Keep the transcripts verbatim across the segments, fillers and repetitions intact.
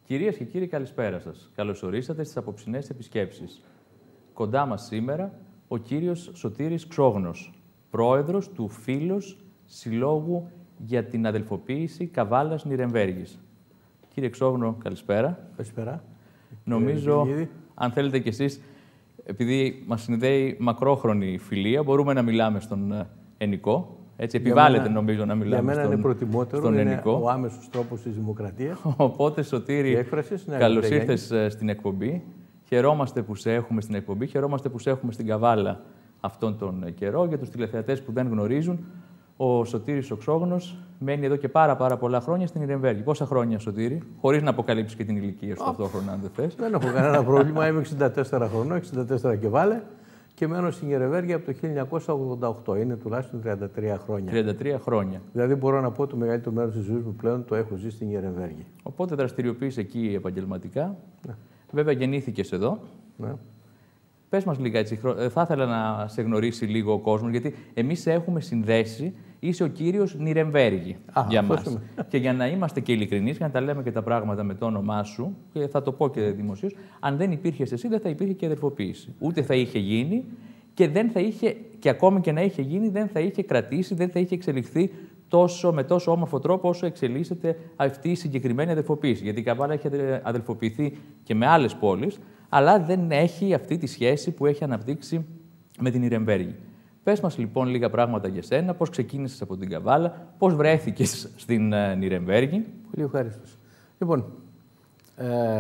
Κυρίες και κύριοι, καλησπέρα σας. Καλώς ορίσατε στις απόψινές επισκέψεις. Κοντά μας σήμερα ο κύριος Σωτήρης Ξόγνος, πρόεδρος του Φίλος Συλλόγου για την Αδελφοποίηση Καβάλας Νιρεμβέργης. Κύριε Ξόγνο, καλησπέρα. Καλησπέρα. Νομίζω, αν θέλετε κι εσείς, επειδή μας συνδέει μακρόχρονη φιλία, μπορούμε να μιλάμε στον Ενικό. Έτσι, επιβάλλεται μένα, νομίζω να μιλάμε για μένα στον, είναι προτιμότερο, στον είναι Ενικό. ο άμεσος τρόπος της δημοκρατίας. Οπότε, Σωτήρη, έκφρασης, ναι, καλώς ήρθες στην εκπομπή. Χαιρόμαστε που σε έχουμε στην εκπομπή, χαιρόμαστε που σε έχουμε στην Καβάλα αυτόν τον καιρό. Για τους τηλεθεατές που δεν γνωρίζουν, ο Σωτήρης ο Ξόγνος μένει εδώ και πάρα, πάρα πολλά χρόνια στην Νιρεμβέργη. Πόσα χρόνια, Σωτήρη, χωρίς να αποκαλύψεις και την ηλικία σου ταυτόχρονα, αν δεν θες. Δεν έχω κανένα πρόβλημα, είμαι εξήντα τέσσερα χρονών, εξήντα τέσσερα και βάλε. Και μένω στην Νιρεμβέργη από το χίλια εννιακόσια ογδόντα οκτώ. Είναι τουλάχιστον τριάντα τρία χρόνια. τριάντα τρία χρόνια. Δηλαδή, μπορώ να πω ότι το μεγαλύτερο μέρος της ζωής μου πλέον το έχω ζήσει στην Νιρεμβέργη. Οπότε δραστηριοποιείς εκεί επαγγελματικά. Ναι. Βέβαια, γεννήθηκες εδώ. Ναι. Πες μας λίγα έτσι. Θα ήθελα να σε γνωρίσει λίγο ο κόσμος, γιατί εμείς σε έχουμε συνδέσει. Είσαι ο κύριος Νιρεμβέργη για μας. Και για να είμαστε και ειλικρινείς, για να τα λέμε και τα πράγματα με το όνομά σου, και θα το πω και δημοσίως, αν δεν υπήρχες εσύ, δεν θα υπήρχε και αδελφοποίηση. Ούτε θα είχε γίνει και, δεν θα είχε, και ακόμη και να είχε γίνει, δεν θα είχε κρατήσει, δεν θα είχε εξελιχθεί τόσο, με τόσο όμορφο τρόπο όσο εξελίσσεται αυτή η συγκεκριμένη αδελφοποίηση. Γιατί η Καβάλα έχει αδελφοποιηθεί και με άλλες πόλεις, αλλά δεν έχει αυτή τη σχέση που έχει αναπτύξει με την Νιρεμβέργη. Πες μας λοιπόν λίγα πράγματα για σένα, πώς ξεκίνησες από την Καβάλα, πώς βρέθηκες στην uh, Νιρεμβέργη. Πολύ ευχαριστώ. Λοιπόν, ε,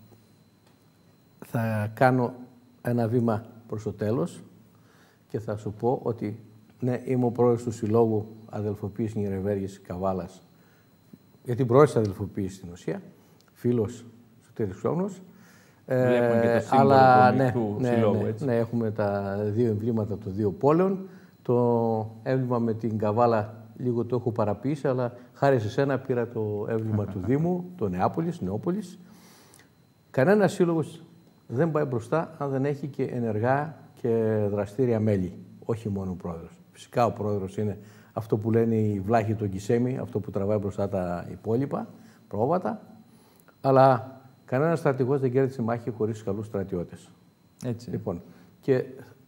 θα κάνω ένα βήμα προς το τέλος και θα σου πω ότι ναι, είμαι ο πρόεδρος του Συλλόγου Αδελφοποίησης Νιρεμβέργης Καβάλας για την πρόεδρος αδελφοποίησης στην ουσία, φίλος Σωτήρης Ξόγνος. Βλέπουμε και το σύμβολο αλλά του, ναι, του ναι, συλλόγου, ναι, έτσι. Ναι, έχουμε τα δύο εμβλήματα των δύο πόλεων. Το έμβλημα με την Καβάλα λίγο το έχω παραποιήσει, αλλά χάρη σε σένα πήρα το έμβλημα του Δήμου, το Νεάπολης, Νεόπολης. Κανένας σύλλογος δεν πάει μπροστά αν δεν έχει και ενεργά και δραστήρια μέλη, όχι μόνο ο πρόεδρος. Φυσικά ο πρόεδρος είναι αυτό που λένε οι βλάχοι των Κισέμι, αυτό που τραβάει μπροστά τα υπόλοιπα πρόβατα, αλλά κανένας στρατηγός δεν κέρδισε μάχη χωρίς καλούς στρατιώτες. Έτσι. Λοιπόν, και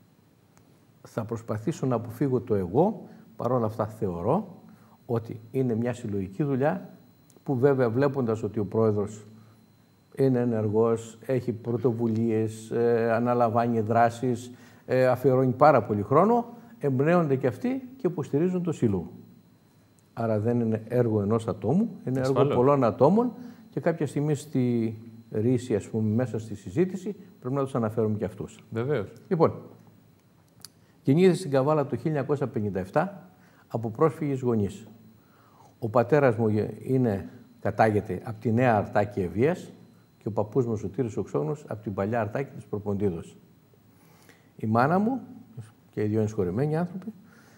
θα προσπαθήσω να αποφύγω το εγώ, παρόλα αυτά θεωρώ ότι είναι μια συλλογική δουλειά που βέβαια βλέποντας ότι ο πρόεδρος είναι ενεργός, έχει πρωτοβουλίες, ε, αναλαμβάνει δράσεις, ε, αφιερώνει πάρα πολύ χρόνο, εμπνέονται και αυτοί και υποστηρίζουν το σύλλογο. Άρα δεν είναι έργο ενός ατόμου, είναι έργο Ασφαλώς. πολλών ατόμων και κάποια στιγμή στη ρίση, ας πούμε, μέσα στη συζήτηση πρέπει να τους αναφέρουμε και αυτούς. Βεβαίως. Λοιπόν, γεννήθη στην Καβάλα το χίλια εννιακόσια πενήντα επτά από πρόσφυγες γονείς. Ο πατέρας μου είναι, κατάγεται από τη Νέα Αρτάκη Ευβοίας και ο παππούς μου, Σωτήρης ο Ξόγνος, από την παλιά Αρτάκη της Προποντίδος. Η μάνα μου, και οι δύο είναι σχολημένοι άνθρωποι,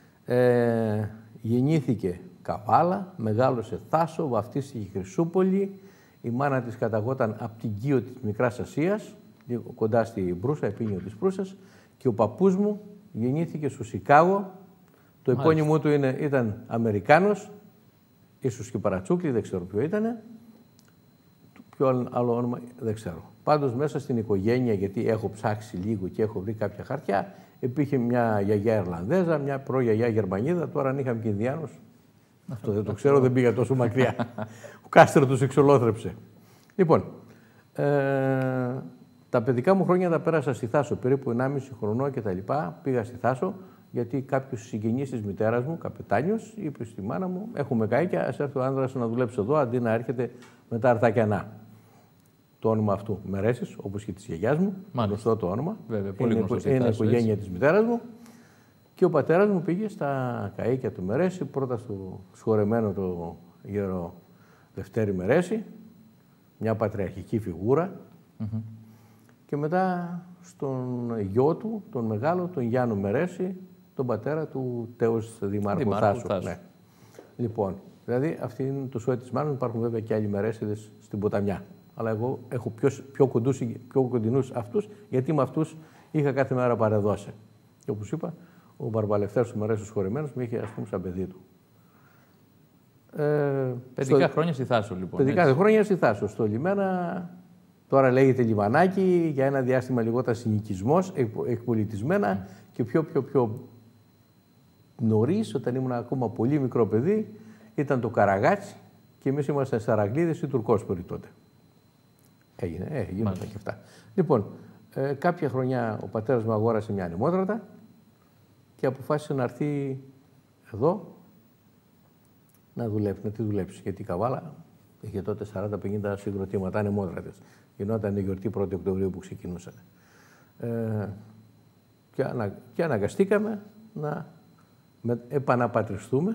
ε, γεννήθηκε Καβάλα, μεγάλωσε Θάσο, βαφτίστηκε Χρυσούπολη. Η μάνα της καταγόταν από την Κίο της Μικράς Ασίας, κοντά στη Μπρούσα, επίνιο της Προύσας, και ο παππούς μου γεννήθηκε στο Σικάγο. Το επώνυμό του είναι, ήταν Αμερικάνος, ίσως και Παρατσούκλη, δεν ξέρω ποιο ήταν. Ποιο άλλο όνομα, δεν ξέρω. Πάντως μέσα στην οικογένεια, γιατί έχω ψάξει λίγο και έχω βρει κάποια χαρτιά, υπήρχε μια γιαγιά Ιρλανδέζα, μια προγιαγιά Γερμανίδα, τώρα αν είχαμε και Ινδιάνους. Αυτό δεν το ξέρω, δεν πήγα τόσο μακριά. Ο Κάστρο τους εξολόθρεψε. Λοιπόν, ε, τα παιδικά μου χρόνια τα πέρασα στη Θάσο, περίπου ενάμιση χρονών και τα λοιπά. Πήγα στη Θάσο, γιατί κάποιος συγγενής της μητέρας μου, καπετάνιος, είπε στη μάνα μου: έχουμε καίκια, ας έρθει ο άνδρας να δουλέψει εδώ, αντί να έρχεται με τα αρτάκιανά. Το όνομα αυτού Μερέσης, όπως και της γιαγιάς μου, γνωστό το όνομα. Βέβαια, πολύ είναι γνωστό. είναι η οικογένεια της μητέρας μου. Και ο πατέρας μου πήγε στα καΐκια του Μερέση, πρώτα στο σχορεμένο το γέρο Δευτέρη Μερέση, μια πατριαρχική φιγούρα, mm-hmm. και μετά στον γιο του, τον μεγάλο, τον Γιάννο Μερέση, τον πατέρα του Τέος Δημάρχου Θάσου. Ναι. Λοιπόν, δηλαδή αυτή είναι το σώμα της μάνας, υπάρχουν βέβαια και άλλοι Μερέσιδες στην Ποταμιά. Αλλά εγώ έχω πιο, πιο, κοντούς, πιο κοντινούς αυτούς, γιατί με αυτούς είχα κάθε μέρα παρεδώσει. Και όπως είπα, ο Μπαρμπαλευτέρος του Μερέσης χωρημένος με είχε, ας πούμε, σαν παιδί του. Ε, παιδικά στο... χρόνια στη Θάσο, λοιπόν. Παιδικά έτσι. χρόνια στη Θάσο. Στο λιμένα, τώρα λέγεται λιμανάκι, για ένα διάστημα λιγότερα συνοικισμός, εκπολιτισμένα mm. και πιο, πιο, πιο νωρίς, όταν ήμουν ακόμα πολύ μικρό παιδί, ήταν το Καραγάτσι και εμείς ήμασταν Σαραγκλίδες ή Τουρκόσποροι τότε. Έγινε, ε, γίνονταν και αυτά. Λοιπόν, ε, κάποια χρονιά ο πατέρας μου αγόρασε μια ανεμότρατα και αποφάσισε να έρθει εδώ να δουλέψει, να τη δουλέψει. Γιατί η Καβάλα είχε τότε σαράντα πενήντα συγκροτήματα, ανεμότρατες. Γινόταν η γιορτή πρώτη Οκτωβρίου που ξεκινούσαν. Ε, και, ανα, και αναγκαστήκαμε να με, επαναπατριστούμε.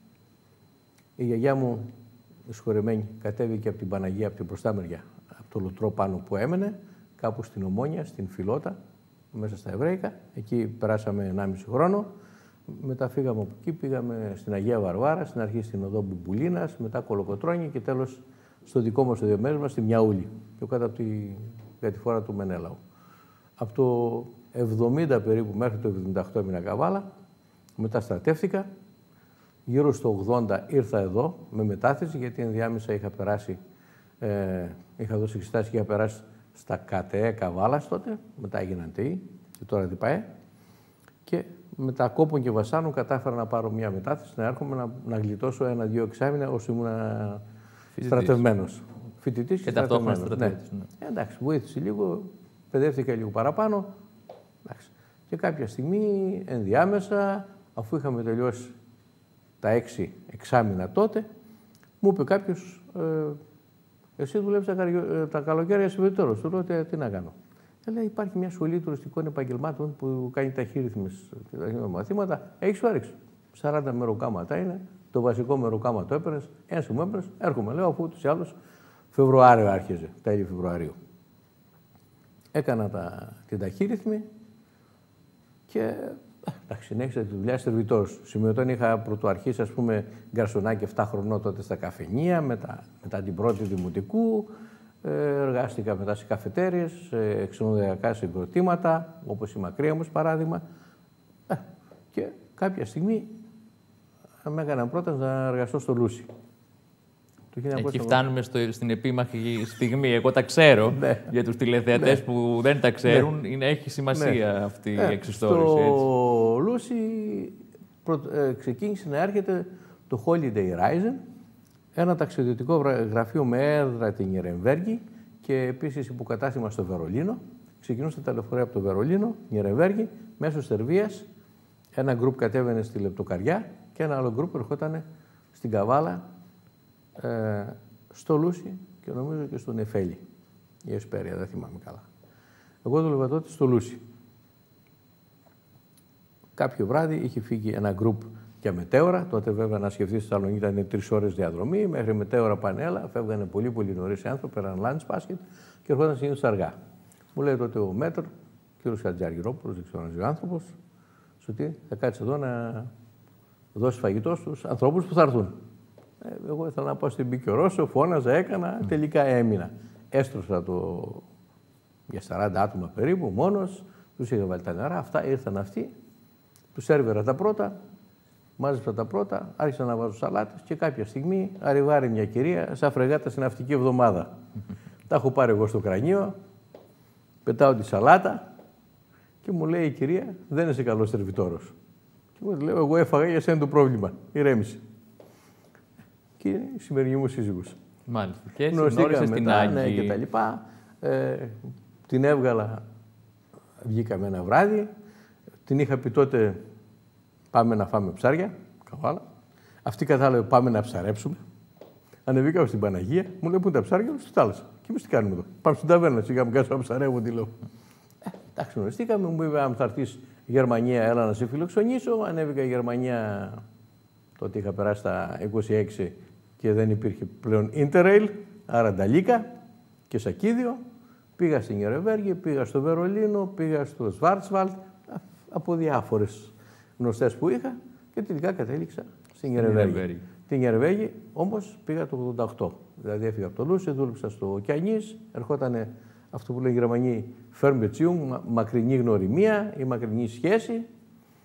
Η γιαγιά μου, συγχωρεμένη, κατέβηκε από την Παναγία, από την μπροστά μεριά, από το λουτρό πάνω που έμενε, κάπου στην Ομόνια, στην Φιλότα, μέσα στα Εβραϊκά. Εκεί περάσαμε ενάμιση χρόνο. Μετά φύγαμε από εκεί, πήγαμε στην Αγία Βαρβάρα, στην αρχή στην οδό Μπουμπουλίνας, μετά Κολοκοτρώνη και τέλος στο δικό μας το διαμέρισμα, στη Μιαούλη, πιο κάτω από τη κατηφόρα του Μενέλαου. Από το εβδομήντα περίπου μέχρι το εβδομήντα οκτώ έμεινα Καβάλα, μετά στρατεύτηκα. Γύρω στο ογδόντα ήρθα εδώ με μετάθεση, γιατί ενδιάμεσα είχα περάσει, ε, είχα δώσει εξετάσεις και είχα περάσει στα ΚΑΤΕ Καβάλας τότε, μετά έγιναν ΤΕΙ και τώρα ΔΙΠΑΕ. Και μετά κόπων και βασάνων κατάφερα να πάρω μια μετάθεση, να έρχομαι να, να γλιτώσω ένα-δύο εξάμηνα όσο ήμουν στρατευμένος. Φοιτητής και, και ταυτόχρονα στρατεύτης. Ναι. Ναι. Ε, εντάξει, βοήθησε λίγο, παιδεύτηκα λίγο παραπάνω. Εντάξει. Και κάποια στιγμή ενδιάμεσα, αφού είχαμε τελειώσει τα έξι εξάμηνα τότε, μου είπε κάποιος, ε, εσύ δουλεύεις τα, τα καλοκαίρια συμβιτόρος. Του λέω, τι, τι να κάνω. Λέει, υπάρχει μια σχολή τουριστικών επαγγελμάτων που κάνει ταχύρυθμες μαθήματα. Έχεις όρεξη. σαράντα μεροκάματα είναι. Το βασικό μεροκάμα το έπαιρνες. Ένας μου έπαιρνες. Έρχομαι, λέω, αφού ούτως ή άλλως Φεβρουάριο άρχιζε, τέλη Φεβρουαρίου. Έκανα τα, την ταχύρυθμη και εντάξει, συνέχισα τη δουλειά σερβιτόρος. Σημειωτών είχα πρωτοαρχίσει, ας πούμε, γκαρσονάκι επτά χρονών τότε στα καφενεία, μετά, μετά την πρώτη δημοτικού. Εργάστηκα μετά σε καφετέριες, σε ξενοδοχειακά συγκροτήματα, όπως η Μακρία μου, παράδειγμα. Ε, και κάποια στιγμή με έκαναν πρόταση να εργαστώ στο Λούσι. Εκεί φτάνουμε στο, στην επίμαχη στιγμή. Εγώ τα ξέρω. Ναι. Για τους τηλεθεατές ναι. που δεν τα ξέρουν, ναι. είναι, έχει σημασία ναι. αυτή η εξιστόρηση. Στο Λούσι προ, ε, ξεκίνησε να έρχεται το Holiday Rising, ένα ταξιδιωτικό γραφείο με έδρα την Νιερεμβέργη και επίσης υποκατάστημα στο Βερολίνο. Ξεκινούσε τα λεωφορεία από το Βερολίνο, Νιερεμβέργη, μέσω Σερβίας. Ένα γκρουπ κατέβαινε στη Λεπτοκαριά και ένα άλλο γκρουπ ερχόταν στην Καβάλα, ε, στο Λούσι και νομίζω και στο Νεφέλη. Η Εσπέρια, δεν θυμάμαι καλά. Εγώ δούλευα τότε στο Λούσι. Κάποιο βράδυ είχε φύγει ένα γκρουπ για μετέωρα. Τότε, βέβαια, να σκεφτεί στη Θεσσαλονίκη ήταν τρεις ώρες διαδρομή. Μέχρι μετέωρα πανέλα, φεύγανε πολύ πολύ νωρίς οι άνθρωποι, πέραν lunch basket και ερχόταν συνήθως αργά. Μου λέει τότε ο μέτρ, ο κ. Χατζιαργυρόπουλος, δεν ξέρω αν ζει ο άνθρωπος, σου τι, θα κάτσει εδώ να δώσει φαγητό στους ανθρώπους που θα έρθουν. Ε, εγώ ήθελα να πάω στην Πικιορόσο, φώναζα, έκανα, mm. τελικά έμεινα. Έστρωσα το για σαράντα άτομα περίπου, μόνος, τους είχα βάλει τα νερά, αυτά ήρθαν αυτοί, τους έρβερα τα πρώτα. Μάζεψα τα πρώτα, άρχισα να βάζω σαλάτες και κάποια στιγμή arrivάρει μια κυρία σαν φρεγάτα στην ναυτική εβδομάδα. Τα έχω πάρει εγώ στο κρανίο, πετάω τη σαλάτα και μου λέει η κυρία, δεν είσαι καλός σερβιτόρος. Και μου λέω, εγώ έφαγα, για σένα το πρόβλημα, ηρέμησε. Και είναι η σημερινή μου σύζυγος. Μάλιστα. Και γνώρισες την Άγγι. Ναι, και τα λοιπά. Ε, την έβγαλα, βγήκαμε ένα βράδυ, την είχα πει τότε, πάμε να φάμε ψάρια, Καβάλα. Αυτή κατάλαβε πάμε να ψαρέψουμε. Ανεβήκαμε στην Παναγία, μου λέει πού είναι τα ψάρια, στη θάλασσα. Και εμείς τι κάνουμε εδώ. Πάμε στην ταβέρνα, σιγά μου κάτσω να ψαρεύω, τι λέω. Ε, εντάξει, γνωριστήκαμε, μου είπε αν θα έρθεις Γερμανία, έλα να σε φιλοξενήσω. Ανέβηκα η Γερμανία, τότε είχα περάσει τα είκοσι έξι και δεν υπήρχε πλέον Interrail, άρα Νταλίκα και Σακίδιο. Πήγα στην Νιερεμβέργη, πήγα στο Βερολίνο, πήγα στο Σβάρτσβαλτ, από διάφορες γνωστές που είχα και τελικά κατέληξα στην Νιερεμβέργη. Την Νιερεμβέργη όμως πήγα το ογδόντα οκτώ. Δηλαδή έφυγα από το Λούσι, δούλεψα στο Κιανής, ερχόταν αυτό που λέει οι Γερμανοί Fernbeziehung, μακρινή γνωριμία ή μακρινή σχέση.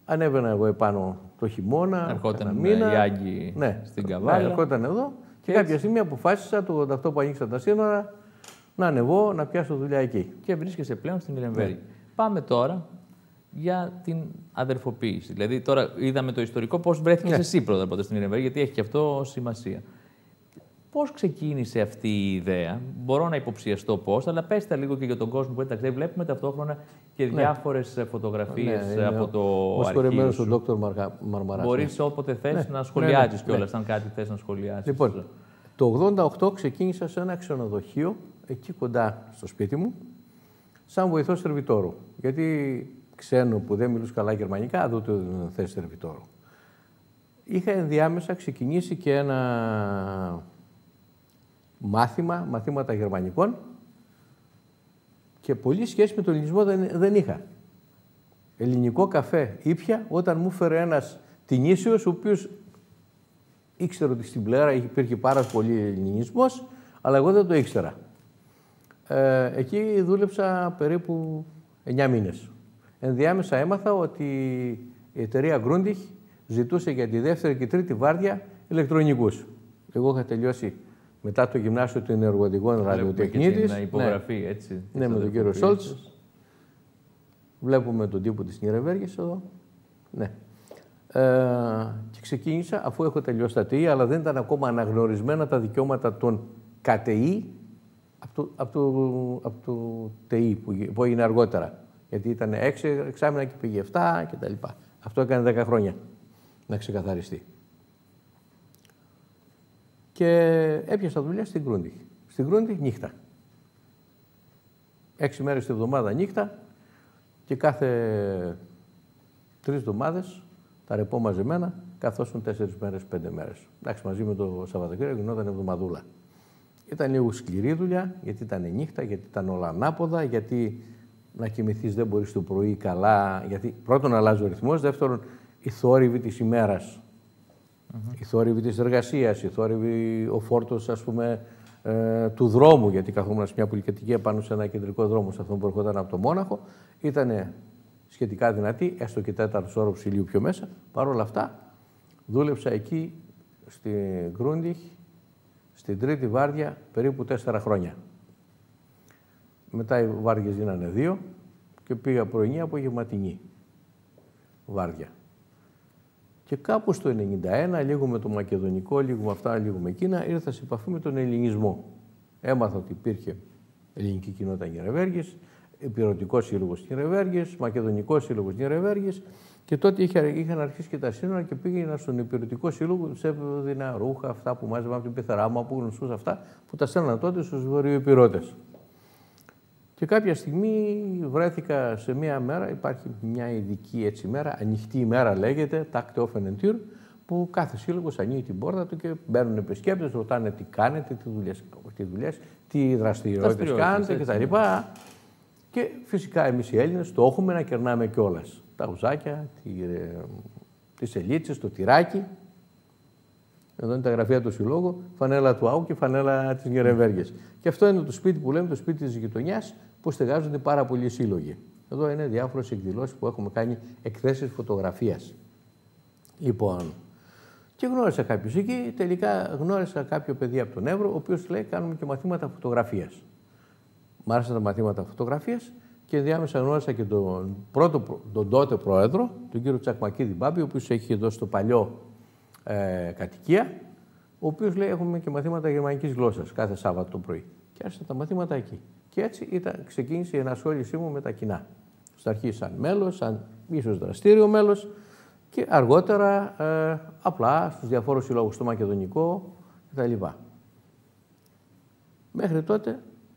Ανέβαινα εγώ επάνω το χειμώνα. Ερχόταν μήνα, οι Άγκοι ναι, στην Καβάλα. Ναι, ερχόταν εδώ και, και κάποια στιγμή αποφάσισα το ογδόντα οκτώ που ανοίξαν τα σύνορα να ανεβώ, να πιάσω δουλειά εκεί. Και βρίσκεσαι πλέον στην Νιρεμβέργη. Ναι. Πάμε τώρα για την αδερφοποίηση. Δηλαδή, τώρα είδαμε το ιστορικό πώς βρέθηκες ναι. εσύ πρώτα πρώτα στην Νιρεμβέργη, γιατί έχει και αυτό σημασία. Πώς ξεκίνησε αυτή η ιδέα, μπορώ να υποψιαστώ πώς, αλλά πέστε λίγο και για τον κόσμο που δεν τα ξέρει. Βλέπουμε ταυτόχρονα και διάφορες ναι. φωτογραφίες ναι, από το αρχείο σου. Ο Δόκτωρ Μαρμαράς. Μπορείς όποτε θες ναι. να σχολιάζεις ναι, ναι, κιόλας, ναι. αν κάτι θες να σχολιάσεις. Λοιπόν, το ογδόντα οκτώ ξεκίνησα σε ένα ξενοδοχείο, εκεί κοντά στο σπίτι μου, σαν βοηθός σερβιτόρου. Γιατί ξένο που δεν μιλούσε καλά γερμανικά, δεν του θέση σερβιτόρου. Είχα ενδιάμεσα ξεκινήσει και ένα μάθημα, μαθήματα γερμανικών και πολύ σχέση με τον ελληνισμό δεν, δεν είχα. Ελληνικό καφέ ήπια όταν μου έφερε ένας τινήσιος, ο οποίος ήξερε ότι στην Πλέρα υπήρχε πάρα πολύ ελληνισμός, αλλά εγώ δεν το ήξερα. Ε, εκεί δούλεψα περίπου εννιά μήνες. Ενδιάμεσα έμαθα ότι η εταιρεία Grundig ζητούσε για τη δεύτερη και τρίτη βάρδια ηλεκτρονικούς. Εγώ είχα τελειώσει μετά το γυμνάσιο του ενεργοδοτικών ραδιοτεχνίτης. Την υπογραφή, ναι. έτσι. Ναι, με τον κύριο Σόλτς. Βλέπουμε τον τύπο της Νιρεμβέργης εδώ. Ναι. Ε, και ξεκίνησα, αφού έχω τελειώσει τα ΤΕΙ, αλλά δεν ήταν ακόμα αναγνωρισμένα τα δικαιώματα των ΚΑΤΕΙ από το, από το, από το ΤΕΙ που, που έγινε αργότερα. Γιατί ήταν έξι εξάμηνα και πήγε επτά κτλ. Αυτό έκανε δέκα χρόνια να ξεκαθαριστεί. Και έπιασα δουλειά στην Grundig. Στην Grundig νύχτα. Έξι μέρες τη εβδομάδα νύχτα και κάθε τρεις εβδομάδες τα ρεπό μαζεμένα καθόσουν τέσσερις μέρες, πέντε μέρες. Εντάξει, μαζί με το Σαββατοκύριακο γινόταν εβδομαδούλα. Ήταν λίγο σκληρή δουλειά, γιατί ήταν νύχτα, γιατί ήταν όλα ανάποδα, γιατί να κοιμηθείς δεν μπορείς το πρωί καλά, γιατί πρώτον αλλάζει ο ρυθμός, δεύτερον η θόρυβη της ημέρας. Mm-hmm. Η θόρυβη της εργασίας, η θόρυβη, ο φόρτος, ας πούμε, ε, του δρόμου, γιατί καθόμουν σε μια πολυκατοικία πάνω σε ένα κεντρικό δρόμο, σε αυτόν που ερχόταν από το Μόναχο, ήταν σχετικά δυνατή, έστω και τέταρτος όροφος ηλίου πιο μέσα. Παρ' όλα αυτά, δούλεψα εκεί, στην Grundig, στην τρίτη βάρδια, περίπου τέσσερα χρόνια. Μετά οι βάρδιες γίνανε δύο και πήγα πρωινή, απογευματινή βάρδια. Και κάπου στο ενενήντα ένα, λίγο με το μακεδονικό, λίγο με αυτά, λίγο με εκείνα, ήρθα σε επαφή με τον ελληνισμό. Έμαθα ότι υπήρχε ελληνική κοινότητα Νιρεμβέργης, Ηπειρωτικός Σύλλογος Νιρεμβέργης, Μακεδονικός Σύλλογος Νιρεμβέργης και τότε είχα, είχαν αρχίσει και τα σύνορα και πήγαινα στον Ηπειρωτικό Σύλλογο, τους έδινα ρούχα, αυτά που μάζευα από την πεθερά μου, από γνωστούς αυτά, που τα στέλναν τότε στους βορειοϊπηρώτες. Και κάποια στιγμή βρέθηκα σε μία μέρα, υπάρχει μια ειδική έτσι μέρα, ανοιχτή ημέρα λέγεται, Tag Offenen Tür, που κάθε σύλλογος ανοίγει την πόρτα του και μπαίνουν επισκέπτες, ρωτάνε τι κάνετε, τι δουλειές, τι, δουλειές, τι δραστηριότητες κάνετε κτλ. Και φυσικά εμείς οι Έλληνες το έχουμε να κερνάμε κιόλας. Τα ουζάκια, τη, ε, τις ελίτσες, το τυράκι. Εδώ είναι τα γραφεία του συλλόγου, φανέλα του ΑΟ και φανέλα της Νιρεμβέργης. Και αυτό είναι το σπίτι που λέμε, το σπίτι της γειτονιάς, που στεγάζονται πάρα πολλοί σύλλογοι. Εδώ είναι διάφορες εκδηλώσεις που έχουμε κάνει, εκθέσεις φωτογραφίας. Λοιπόν, και γνώρισα κάποιους εκεί, τελικά γνώρισα κάποιο παιδί από τον Εύρο, ο οποίος λέει κάνουμε και μαθήματα φωτογραφίας. Μ' άρεσαν τα μαθήματα φωτογραφίας και διάμεσα γνώρισα και τον, πρώτο, τον τότε πρόεδρο, τον κύριο Τσακμακίδη Μπάμπη, ο οποίος έχει εδώ στο παλιό ε, κατοικία, ο οποίος λέει έχουμε και μαθήματα γερμανικής γλώσσας κάθε Σάββατο το πρωί. Και άρχισα τα μαθήματα εκεί. Και έτσι ήταν, ξεκίνησε η ενασχόλησή μου με τα κοινά. Στην αρχή σαν μέλος, σαν ίσως δραστήριο μέλος και αργότερα ε, απλά στους διαφόρους συλλόγους, στο Μακεδονικό κτλ. Μέχρι τότε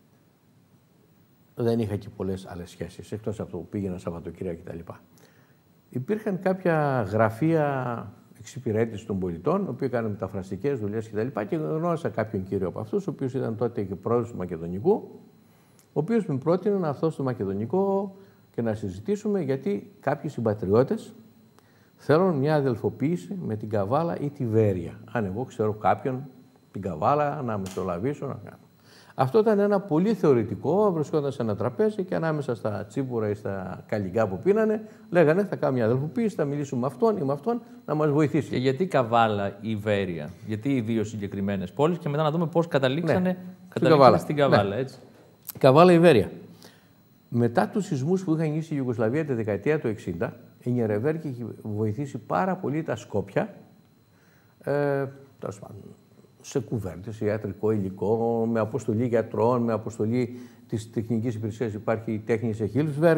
δεν είχα και πολλές άλλες σχέσεις, εκτός από το που πήγαινα Σαββατοκύριακα κτλ. Υπήρχαν κάποια γραφεία εξυπηρέτηση των πολιτών, οι οποίοι έκαναν μεταφραστικές δουλειές κτλ. Και, και γνώρισα κάποιον κύριο από αυτούς, ο οποίος ήταν τότε και πρόεδρος του Μακεδονικού, ο οποίος με πρότεινε να έρθω στο Μακεδονικό και να συζητήσουμε, γιατί κάποιοι συμπατριώτες θέλουν μια αδελφοποίηση με την Καβάλα ή τη Βέρεια. Αν εγώ ξέρω κάποιον την Καβάλα, να μεσολαβήσω, να κάνω. Αυτό ήταν ένα πολύ θεωρητικό, βρισκόταν σε ένα τραπέζι και ανάμεσα στα τσίπουρα ή στα καλλιγκά που πίνανε, λέγανε θα κάνουμε μια αδελφοποίηση, θα μιλήσουμε με αυτόν ή με αυτόν να μας βοηθήσει. Και γιατί Καβάλα ή Βέρεια, γιατί οι δύο συγκεκριμένες πόλεις και μετά να δούμε πώς καταλήξανε, ναι, καταλήξανε Καβάλα. Στην Καβάλα. Ναι. Έτσι. Καβάλα ή Βέρεια. Μετά τους σεισμούς που είχαν γίνει στη Ιουγκοσλαβία τη δεκαετία του εξήντα, η Νιερεμβέργη έχει βοηθήσει πάρα πολύ τα Σκόπια, ε, σε κουβέρτες, ιατρικό υλικό, με αποστολή γιατρών, με αποστολή της τεχνικής υπηρεσίας υπάρχει η τέχνη σε Χίλσβεργκ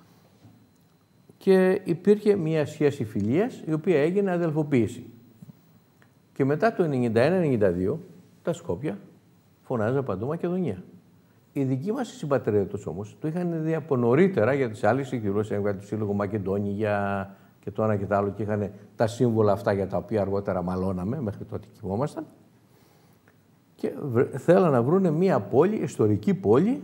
και υπήρχε μια σχέση φιλίας η οποία έγινε αδελφοποίηση. Και μετά το ενενήντα ένα ενενήντα δύο τα Σκόπια φωνάζαν παντού Μακεδονία. Οι δικοί μας συμπατριώτες όμως το είχαν δει από νωρίτερα για τις άλλες εκδηλώσεις, έβγαλε το Σύλλογο Μακεδόνη για και το ένα και το άλλο και είχαν τα σύμβολα αυτά για τα οποία αργότερα μαλώναμε, μέχρι τότε κοιμόμασταν. Και θέλαν να βρουν μια πόλη, ιστορική πόλη,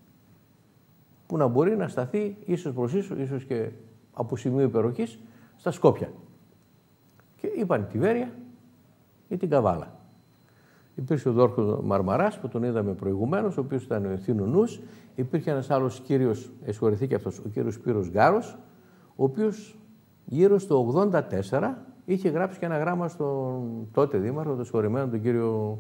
που να μπορεί να σταθεί ίσως προς ίσως, ίσως και από σημείο υπεροχής, στα Σκόπια. Και είπαν τη Βέρεια ή την Καβάλα. Υπήρξε ο Δόρκος Μαρμαράς, που τον είδαμε προηγουμένως, ο οποίος ήταν ο ευθύνου νους. Υπήρχε ένας άλλος κύριος, εσχωρηθεί και αυτός, ο κύριος Σπύρος Γκάρος, ο οποίος γύρω στο ογδόντα τέσσερα είχε γράψει και ένα γράμμα στον τότε δήμαρχο, τον συγχωρημένο, τον κύριο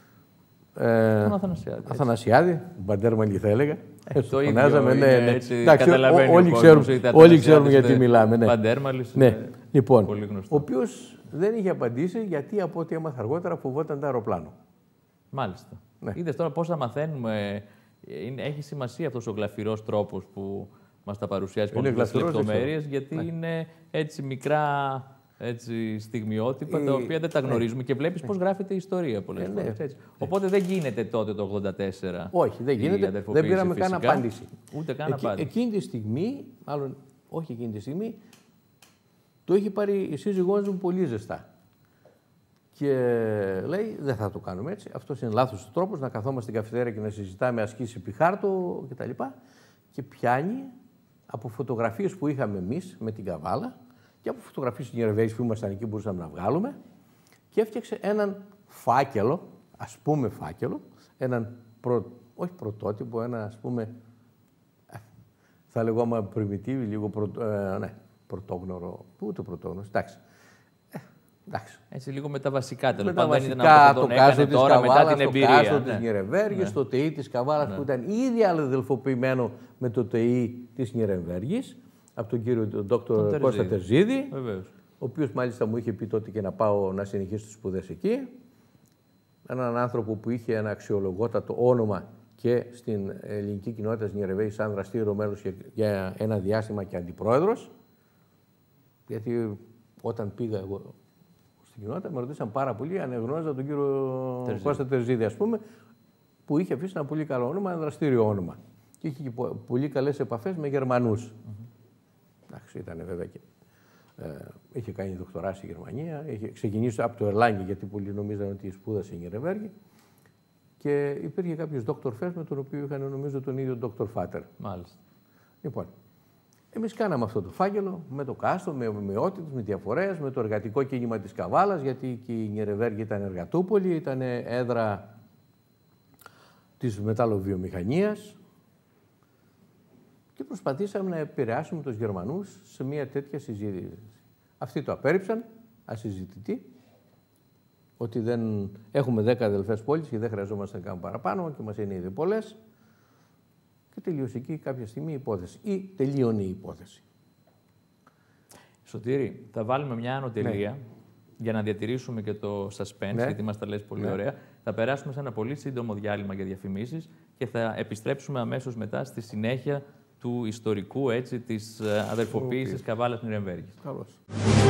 Ε, Αθανασιάδη. Αθανασιάδη, Μπαντέρμαλη θα έλεγα. Ε, το ίδιο, ναι, είναι, ναι. Έτσι, Εντάξει, ό, όλοι ξέρουμε, όλοι ξέρουμε γιατί μιλάμε. Ναι. Μπαντέρμαλης, ναι. Λοιπόν, πολύ γνωστό. Ο οποίος δεν είχε απαντήσει γιατί από ό,τι έμαθα αργότερα φοβόταν το αεροπλάνο. Μάλιστα. Ναι. Είδες τώρα πώς θα μαθαίνουμε. Είναι, έχει σημασία αυτός ο γλαφυρός τρόπος που μας τα παρουσιάζει με πολλές λεπτομέρειες, γιατί ναι. είναι έτσι μικρά... Έτσι, στιγμιότυπα, ε, τα οποία δεν τα γνωρίζουμε ε, και βλέπεις ε, πώς γράφεται η ιστορία πολλές ε, φορές. Έτσι. Ε, Οπότε δεν γίνεται τότε το ογδόντα τέσσερα. Όχι, δεν γίνεται. Δεν πήραμε καν απάντηση. Ούτε καν απάντηση. Εκείνη τη στιγμή, μάλλον όχι εκείνη τη στιγμή, το είχε πάρει η σύζυγός μου πολύ ζεστά. Και λέει, δεν θα το κάνουμε έτσι. Αυτός είναι λάθος ο τρόπος, να καθόμαστε στην καφετέρια και να συζητάμε ασκήσεις επί χάρτο κτλ. Και πιάνει από φωτογραφίες που είχαμε εμείς με την Καβάλα και από φωτογραφίες στην Νιερεμβέργη που ήμασταν εκεί, μπορούσαμε να βγάλουμε, και έφτιαξε έναν φάκελο, ας πούμε φάκελο, έναν προ, όχι πρωτότυπο, ένα ας πούμε, θα λεγόμε πριμιτίβι, λίγο προ, ε, ναι, πρωτόγνωρο, ούτε πρωτόγνωρο, εντάξει. Ε, εντάξει. Έτσι λίγο με τα βασικά τέλος πάντων. Με τα βασικά, το κάστρο της Καβάλας, το κάστρο της Νιερεμβέργης, ναι. Το ΤΕΙ της Καβάλας, ναι. Που ήταν ήδη αλλοδελφοποιημένο με το ΤΕΙ της Νιερεμβέργης, από τον κύριο τον Δόκτωρ Κώστα Τερζίδη, βεβαίως. Ο οποίος μάλιστα μου είχε πει τότε και να πάω να συνεχίσω τις σπουδές εκεί. Έναν άνθρωπο που είχε ένα αξιολογότατο όνομα και στην ελληνική κοινότητα της Νιερεμβέργης σαν δραστήριο μέλος για ένα διάστημα και αντιπρόεδρος. Γιατί όταν πήγα εγώ στην κοινότητα με ρωτήσαν πάρα πολύ αν γνώριζα τον κύριο Τερζίδη. Κώστα Τερζίδη, ας πούμε, που είχε αφήσει ένα πολύ καλό όνομα, ένα δραστήριο όνομα. Και είχε και πολύ καλές επαφές με Γερμανούς. Mm-hmm. Εντάξει, ήταν βέβαια και. Ε, είχε κάνει δοκτορά στη Γερμανία, είχε ξεκινήσει από το Ερλάνγκη, γιατί πολλοί νομίζαν ότι σπούδασε η Νιερεμβέργη. Και υπήρχε κάποιο Δόκτωρ Φες με τον οποίο είχαν νομίζω τον ίδιο Δόκτωρ Φάτερ. Μάλιστα. Λοιπόν, εμείς κάναμε αυτό το φάκελο με το κάστρο, με ομοιότητες, με διαφορές, με το εργατικό κίνημα της Καβάλας, γιατί και η Νιερεμβέργη ήταν εργατούπολη, ήταν έδρα της μεταλλοβιομηχανίας. Και προσπαθήσαμε να επηρεάσουμε τους Γερμανούς σε μια τέτοια συζήτηση. Αυτοί το απέρριψαν, ασυζητητή, ότι δεν έχουμε δέκα αδελφές πόλεις και δεν χρειαζόμαστε να κάνουμε παραπάνω και μας είναι ήδη πολλές. Και τελείωσε εκεί κάποια στιγμή η υπόθεση. Ή τελείωνε η υπόθεση. Σωτήρη, θα βάλουμε μια ανωτελεία, ναι, για να διατηρήσουμε και το suspense, ναι, γιατί μας τα λες πολύ, ναι, ωραία. Θα περάσουμε σε ένα πολύ σύντομο διάλειμμα για διαφημίσεις και θα επιστρέψουμε αμέσως μετά στη συνέχεια του ιστορικού, έτσι, της αδελφοποίησης okay. Καβάλας Νιερεμβέργης. Καλώς.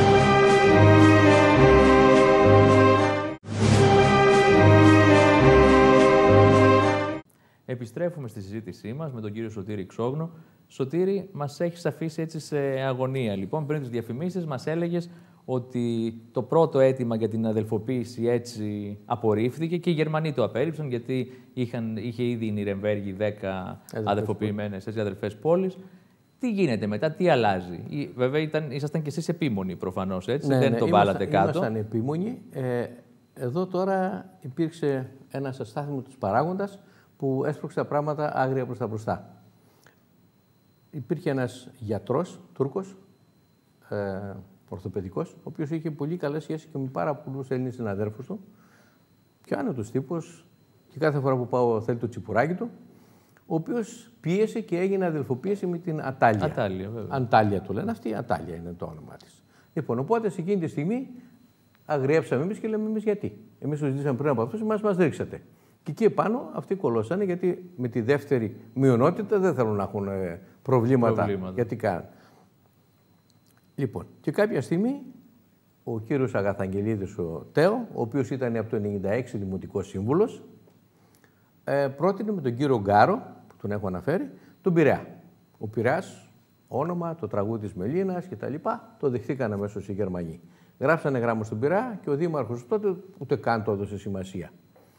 Επιστρέφουμε στη συζήτησή μας με τον κύριο Σωτήρη Ξόγνο. Σωτήρη, μας έχεις αφήσει έτσι σε αγωνία. Λοιπόν, πριν τις διαφημίσεις μας έλεγες ότι το πρώτο αίτημα για την αδελφοποίηση έτσι απορρίφθηκε και οι Γερμανοί το απέρριψαν, γιατί είχαν, είχε ήδη η Νιερεμβέργη δέκα αδελφοποιημένες έτσι, αδελφές πόλεις. Τι γίνεται μετά, τι αλλάζει? Βέβαια, ήταν, ήσασταν κι εσείς επίμονοι προφανώς, έτσι, ναι, δεν ναι, το ήμασταν, βάλατε κάτω. Ήμασταν επίμονοι. Ε, εδώ τώρα υπήρξε ένας αστάθμητος παράγοντας που έσπρωξε τα πράγματα άγρια προς τα μπροστά. Υπήρχε ένας γιατρός, Τούρκος, ε, ορθοπαιδικός, ο οποίος είχε πολύ καλές σχέσεις και με πάρα πολλούς Έλληνες συναδέρφους του και άνετος τύπος, και κάθε φορά που πάω θέλει το τσιπουράκι του, ο οποίος πίεσε και έγινε αδελφοποίηση με την Ατάλια. Ατάλια, βέβαια. Αντάλια το λένε αυτοί, η Ατάλια είναι το όνομά της. Λοιπόν, οπότε σε εκείνη τη στιγμή αγριέψαμε εμείς και λέμε εμείς γιατί. Εμείς το ζητήσαμε πριν από αυτούς, εμάς μας ρίξατε. Και εκεί επάνω αυτοί κολώσανε, γιατί με τη δεύτερη μειονότητα δεν θέλουν να έχουν προβλήματα. προβλήματα. Γιατί κάνουν. Λοιπόν, και κάποια στιγμή ο κύριος Αγαθαγγελίδης ο Τέο, ο οποίος ήταν από το ενενήντα έξι δημοτικός σύμβουλος, ε, πρότεινε με τον κύριο Γκάρο, που τον έχω αναφέρει, τον Πειραιά. Ο Πειραιάς, όνομα, το τραγούδι της Μελίνας κτλ. Το δεχτήκαν αμέσως οι Γερμανοί. Γράψανε γράμμα στον Πειραιά και ο δήμαρχος τότε ούτε καν το έδωσε σημασία.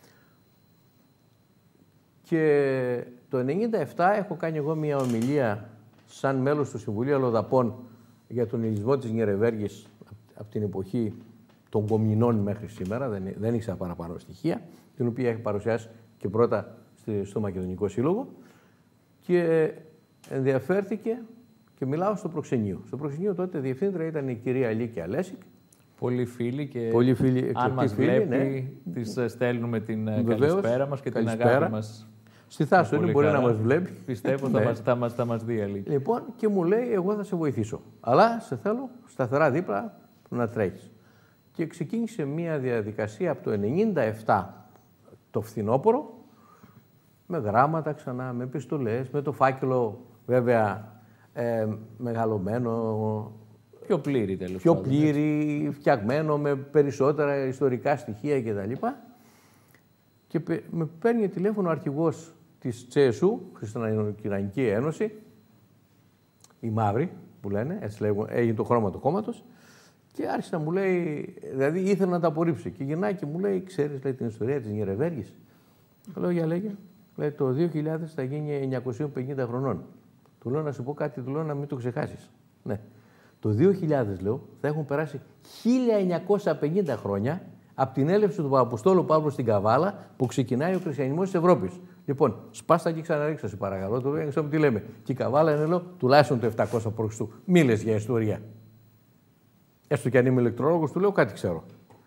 Και το ενενήντα επτά έχω κάνει εγώ μια ομιλία σαν μέλος του Συμβουλίου Αλλοδαπών για τον ηλισμό της Νιρεμβέργης από την εποχή των Κομνηνών μέχρι σήμερα, δεν, δεν ήξερα παραπάνω στοιχεία, την οποία έχει παρουσιάσει και πρώτα στο Μακεδονικό Σύλλογο, και ενδιαφέρθηκε και μιλάω στο προξενείο. Στο προξενείο τότε διευθύντρια ήταν η κυρία Αλίκη Αλέσικ. Πολύ φίλοι και Πολύ φίλοι, αν μας φίλοι, βλέπει, ναι. της στέλνουμε την Βεβαίως, καλησπέρα μας και καλησπέρα. την αγάπη μας. Στη Θάσο είναι, μπορεί χαρά. να μας βλέπει. Πιστεύω ναι. θα, μας, θα, μας, θα μας δει Αλίκη. Λοιπόν, και μου λέει, εγώ θα σε βοηθήσω. Αλλά σε θέλω σταθερά δίπλα να τρέχεις. Και ξεκίνησε μια διαδικασία από το ενενήντα επτά το φθινόπωρο, με γράμματα ξανά, με επιστολές, με το φάκελο βέβαια ε, μεγαλωμένο, Πιο πλήρη τέλος πιο πάντων. πλήρη, φτιαγμένο με περισσότερα ιστορικά στοιχεία κτλ. Και με παίρνει τηλέφωνο ο αρχηγός της Τσέσου, Χριστιανική Ένωση, η Μαύρη που λένε, έτσι λέγουν, έγινε το χρώμα του κόμματος, και άρχισε να μου λέει, δηλαδή ήθελε να τα απορρίψει. Και γυρνάει και μου λέει, ξέρεις, λέει, την ιστορία της Νιρεμβέργης. Λέω, για λέγε. Λέει, το δύο χιλιάδες θα γίνει εννιακόσια πενήντα χρονών. Του λέω να σου πω κάτι, του λέω να μην το ξεχάσεις. Ναι. Το δύο χιλιάδες, λέω, θα έχουν περάσει χίλια εννιακόσια πενήντα χρόνια από την έλευση του Αποστόλου Παύλου στην Καβάλα που ξεκινάει ο χριστιανισμός της Ευρώπης. Λοιπόν, σπάστα και ξαναρίξα, σε παρακαλώ, το λέω, τι λέμε. Και η Καβάλα είναι, λέω, τουλάχιστον το επτακόσια π.Χ. Μη λες για ιστορία. Έστω κι αν είμαι ηλεκτρολόγος, του λέω κάτι ξέρω.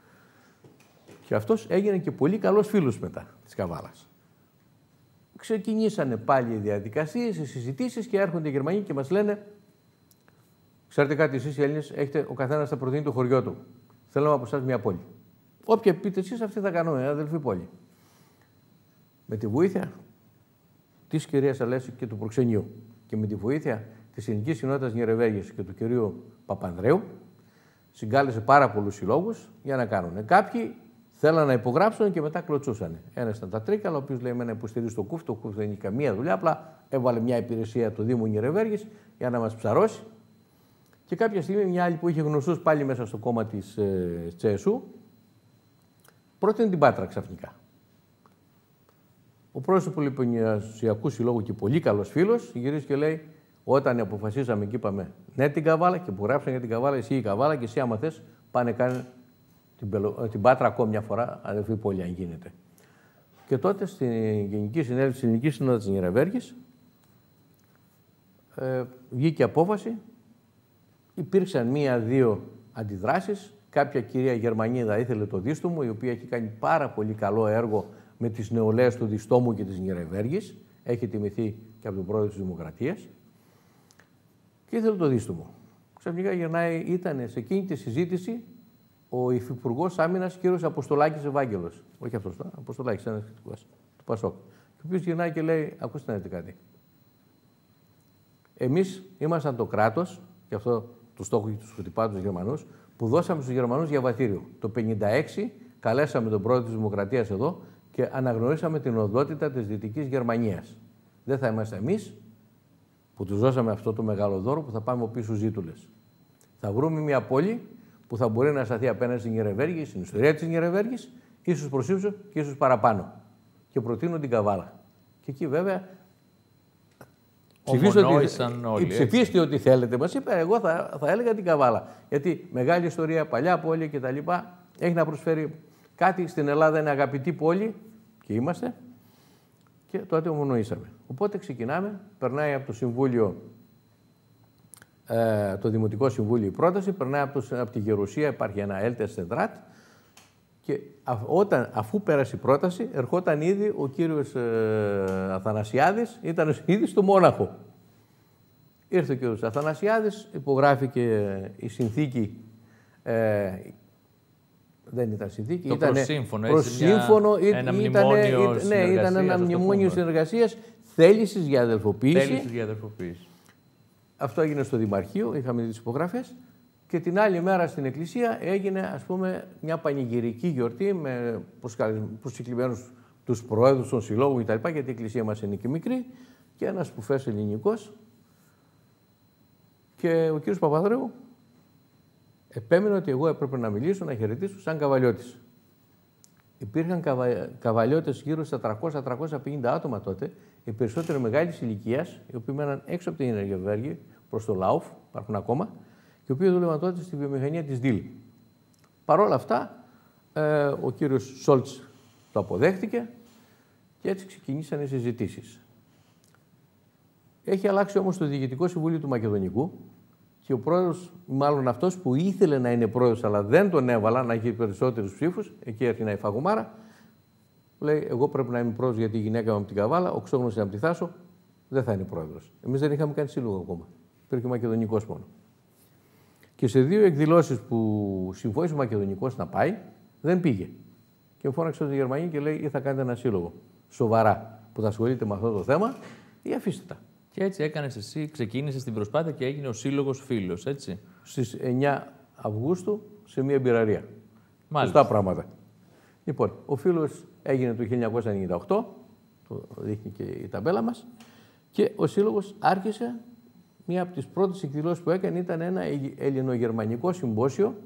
Και αυτός έγινε και πολύ καλός φίλος μετά της Καβάλας. Ξεκινήσανε πάλι οι διαδικασίες, οι συζητήσεις και έρχονται οι Γερμανοί και μας λένε: ξέρετε κάτι, εσείς οι Έλληνες έχετε, ο καθένας θα προτείνει το χωριό του. Θέλουμε από εσάς μια πόλη. Όποια πείτε εσείς, αυτή θα κάνουμε, αδελφή πόλη. Με τη βοήθεια της κυρίας Αλέσικ και του προξενιού και με τη βοήθεια της Ελληνικής Κοινότητας Νιρεμβέργης και του κυρίου Παπανδρέου, συγκάλεσε πάρα πολλούς συλλόγους για να κάνουν. Κάποιοι θέλαν να υπογράψουν και μετά κλωτσούσαν. Ένας ήταν τα Τρίκαλα, ο οποίος λέει: εμένα υποστηρίζει το ΚΟΥΦ. Το ΚΟΥΦ δεν έχει καμία δουλειά, απλά έβαλε μια υπηρεσία του Δήμου Νιρεμβέργης για να μας ψαρώσει. Και κάποια στιγμή μια άλλη που είχε γνωστούς πάλι μέσα στο κόμμα της ε, Τσέσου, πρότεινε την Πάτρα ξαφνικά. Ο πρόεδρος του Πολυποννησιακού Συλλόγου και πολύ καλός φίλος γυρίζει και λέει: όταν αποφασίσαμε και είπαμε ναι την Καβάλα και που γράψαν για την Καβάλα, εσύ η Καβάλα και εσύ άμα θες πάνε κάνε την, Πελο... την Πάτρα ακόμη μια φορά, αδελφή πόλη αν γίνεται. Και τότε στην Γενική Συνέλευση της Ελληνικής Συνόδας της Νιρεμβέργης ε, βγήκε απόφαση, υπήρξαν μία-δύο αντιδράσεις. Κάποια κυρία Γερμανίδα ήθελε το δίστομο, η οποία έχει κάνει πάρα πολύ καλό έργο με τις νεολαίες του Διστόμου και της Νιρεμβέργης. Έχει τιμηθεί και από τον πρόεδρο της Δημοκρατίας. Και ήθελε το δίστομο. Ξαφνικά γυρνάει, ήταν σε εκείνη τη συζήτηση ο Υφυπουργός Άμυνας κ. Αποστολάκης Ευάγγελος. Όχι αυτός, ο Αποστολάκης, ένας κριτικός του Πασόκ. Ο οποίος γυρνάει και λέει: ακούστε να δείτε κάτι. Εμείς ήμασταν το κράτος, και αυτό το στόχο και τους χτυπά τους Γερμανούς, που δώσαμε στους Γερμανούς διαβατήριο. Το χίλια εννιακόσια πενήντα έξι καλέσαμε τον πρόεδρο της Δημοκρατίας εδώ και αναγνωρίσαμε την οδότητα της Δυτικής Γερμανίας. Δεν θα είμαστε εμείς που τους δώσαμε αυτό το μεγάλο δώρο που θα πάμε πίσω ζήτουλες. Θα βρούμε μια πόλη που θα μπορεί να σταθεί απέναντι στην Νιρεμβέργη, στην ιστορία της Νιρεμβέργης, ίσως προς ύψος και ίσως παραπάνω. Και προτείνω την Καβάλα. Και εκεί βέβαια. Ψηφίστε ό,τι θέλετε. Μας είπε, εγώ θα, θα έλεγα την Καβάλα. Γιατί μεγάλη ιστορία, παλιά πόλη κτλ. Έχει να προσφέρει κάτι. Στην Ελλάδα είναι αγαπητή πόλη και είμαστε. Και τότε ομονοήσαμε. Οπότε ξεκινάμε, περνάει από το Συμβούλιο, ε, το Δημοτικό Συμβούλιο η πρόταση, περνάει από, το, από τη Γερουσία, υπάρχει ένα ΕΛΤΕ-ΣΕΝΤΡΑΤ και α, όταν, αφού πέρασε η πρόταση, ερχόταν ήδη ο κύριος ε, Αθανασιάδης, ήταν ήδη στο Μόναχο. Ήρθε ο κύριος Αθανασιάδης, υπογράφηκε η συνθήκη, ε, δεν ήταν συνθήκη, το ήταν προσύμφωνο, προσύμφωνο έτσι, μια, ένα μνημόνιο ήταν, ναι, ήταν ένα μνημόνιο συνεργασίας θέλησης για αδελφοποίηση. Θέλησης για αδελφοποίηση. Αυτό έγινε στο Δημαρχείο, είχαμε τις υπογραφές και την άλλη μέρα στην Εκκλησία έγινε, ας πούμε, μια πανηγυρική γιορτή με προσκεκλημένους τους προέδρους των συλλόγων κτλ. Γιατί η Εκκλησία μας είναι και μικρή και ένας σπουφές ελληνικός και ο κύριος Παπαδρέου επέμεινε ότι εγώ έπρεπε να μιλήσω, να χαιρετήσω σαν καβαλιώτης. Υπήρχαν καβα... καβαλιώτες γύρω στα τριακόσια με τριακόσια πενήντα άτομα τότε, οι περισσότεροι μεγάλης ηλικίας, οι οποίοι μέναν έξω από την Ενεργειοβέργη προς το Λάουφ, υπάρχουν ακόμα, και οι οποίοι δούλευαν τότε στη βιομηχανία της Δήλ. Παρ' όλα αυτά, ε, ο κύριος Σόλτς το αποδέχτηκε και έτσι ξεκινήσαν οι συζητήσεις. Έχει αλλάξει όμως το Διοικητικό Συμβούλιο του Μακεδονικού και ο πρόεδρος, μάλλον αυτός που ήθελε να είναι πρόεδρος, αλλά δεν τον έβαλα να έχει περισσότερους ψήφους, εκεί έρχεται η φαγωμάρα, λέει: εγώ πρέπει να είμαι πρόεδρος γιατί η γυναίκα μου από την Καβάλα, ο ξόγνος είναι από τη Θάσο, δεν θα είναι πρόεδρος. Εμείς δεν είχαμε κάνει σύλλογο ακόμα. Υπήρχε ο Μακεδονικός μόνο. Και σε δύο εκδηλώσεις που συμφώνησε ο Μακεδονικός να πάει, δεν πήγε. Και φώναξε τη Γερμανία και λέει: ή θα κάνετε ένα σύλλογο σοβαρά που θα ασχολείται με αυτό το θέμα, ή αφήστε τα. Και έτσι έκανες εσύ, ξεκίνησες την προσπάθεια και έγινε ο Σύλλογος Φίλος, έτσι. Στις εννιά Αυγούστου σε μια μπειραρία. Μάλιστα. Σωστά πράγματα. Λοιπόν, ο Φίλος έγινε το χίλια εννιακόσια ενενήντα οκτώ, το δείχνει και η ταμπέλα μας, και ο Σύλλογος άρχισε, μία από τις πρώτες εκδηλώσεις που έκανε ήταν ένα ελληνογερμανικό συμπόσιο.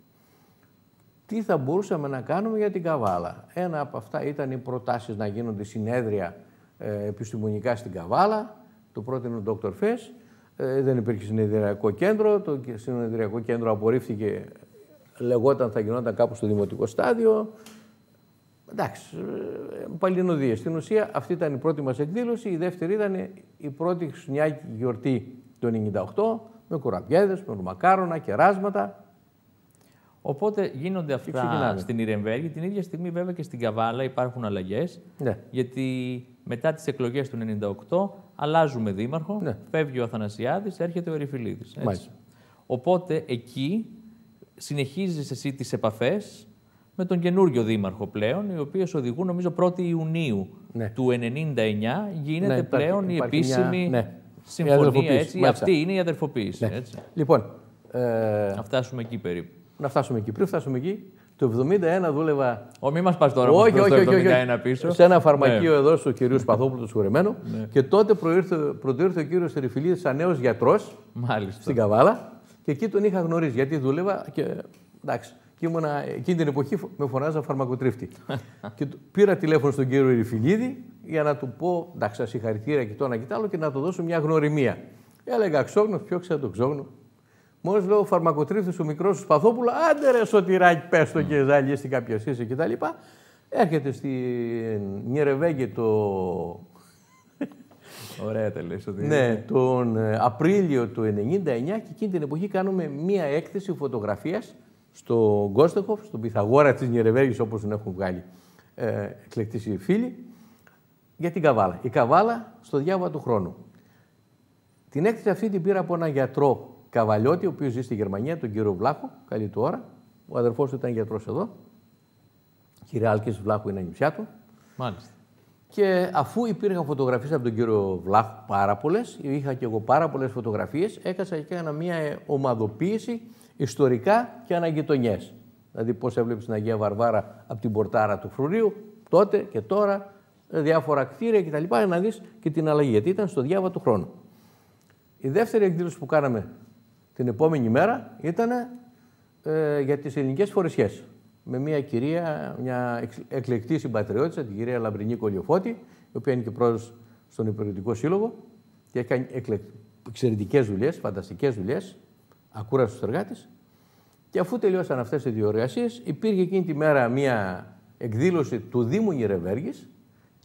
Τι θα μπορούσαμε να κάνουμε για την Καβάλα. Ένα από αυτά ήταν οι προτάσεις να γίνονται συνέδρια ε, επιστημονικά στην Καβάλα. Το πρώτο είναι ο Δόκτωρ Φες. Ε, δεν υπήρχε συνεδριακό κέντρο. Το συνεδριακό κέντρο απορρίφθηκε. Λεγόταν θα γινόταν κάπου στο δημοτικό στάδιο. Εντάξει, παλινοδίες. Στην ουσία αυτή ήταν η πρώτη μας εκδήλωση. Η δεύτερη ήταν η πρώτη χριστουγεννιάτικη γιορτή το ενενήντα οκτώ με κουραμπιέδες, με μακάρονα, κεράσματα. Οπότε γίνονται αυτά στην Νιρεμβέργη. Την ίδια στιγμή βέβαια και στην Καβάλα υπάρχουν αλλαγές. Ναι. Γιατί μετά τις εκλογές του ενενήντα οκτώ αλλάζουμε δήμαρχο, ναι. Φεύγει ο Αθανασιάδης, έρχεται ο Ερυφιλίδης. Οπότε εκεί συνεχίζεις εσύ τις επαφές με τον καινούριο δήμαρχο πλέον, οι οποίες οδηγούν νομίζω πρώτη Ιουνίου ναι. του ενενήντα εννιά γίνεται ναι, πλέον υπάρχει, η επίσημη μια... ναι. συμφωνία. Η έτσι, αυτή είναι η αδερφοποίηση. Ναι. Έτσι. Λοιπόν, ε... να φτάσουμε εκεί περίπου. Να φτάσουμε εκεί. Πριν φτάσουμε εκεί, το εβδομήντα ένα δούλευα. Ω, μη μας πας τώρα όχι, προς όχι, το εβδομήντα ένα όχι, πίσω. Σε ένα φαρμακείο ναι. εδώ στο κυρίου Σπαθόπουλου του Σχουρεμένου. Ναι. Και τότε πρωτοήρθε ο κύριος Ερυφιλίδης σαν νέος γιατρός στην Καβάλα. Και εκεί τον είχα γνωρίσει γιατί δούλευα. Και, εντάξει, και ήμουνα, εκείνη την εποχή με φωνάζα φαρμακοτρίφτη. Και πήρα τηλέφωνο στον κύριο Ερυφιλίδη για να του πω εντάξει, συγχαρητήρια και το ένα και το άλλο και να του δώσω μια γνωριμία. Έλεγα ξόγνος, ποιο ξέρω τον ξόγνο. Μόλις λέω φαρμακοτρίφτης ο μικρός του Σπαθόπουλο, άντε ρε σωτηράκι, πες το mm. και ζάλιεσαι κάποιος είσαι κτλ. Έρχεται στη Νιρεμβέργη το. Ωραία τελείωσε. Ναι, τον Απρίλιο του ενενήντα εννιά και εκείνη την εποχή κάνουμε μία έκθεση φωτογραφίας στο Γκόστεχοφ, στον Πυθαγόρα της Νιρεμβέργης, όπως τον έχουν βγάλει ε, εκλεκτείς οι φίλοι, για την Καβάλα. Η Καβάλα στο διάβα του χρόνου. Την έκθεση αυτή την πήρα από έναν γιατρό Καβαλιώτη, ο οποίος ζει στη Γερμανία, τον κύριο Βλάχο, καλή του ώρα. Ο αδερφός του ήταν γιατρός εδώ. Η κυρία Άλκης Βλάχου είναι η νηψιά του. Μάλιστα. Και αφού υπήρχαν φωτογραφίες από τον κύριο Βλάχου πάρα πολλές, είχα και εγώ πάρα πολλές φωτογραφίες, έκανα και έκανα μια ομαδοποίηση ιστορικά και αναγειτονιές. Δηλαδή πώς έβλεπες την Αγία Βαρβάρα από την πορτάρα του Φρουρίου, τότε και τώρα, διάφορα κτίρια κτλ. Για να δεις και την αλλαγή, γιατί ήταν στο διάβα του χρόνου. Η δεύτερη εκδήλωση που κάναμε την επόμενη μέρα ήταν ε, για τις ελληνικές φορεσιές. Με μια κυρία, μια εκλεκτή συμπατριώτησα, την κυρία Λαμπρινή Κολιοφώτη, η οποία είναι και πρόεδρος στον Υπηρετικό Σύλλογο και έχει κάνει εξαιρετικές δουλειές, φανταστικές δουλειές, ακούραστος εργάτης. Και αφού τελειώσαν αυτές οι διοργασίες, υπήρχε εκείνη τη μέρα μια εκδήλωση του Δήμου Νιρεμβέργης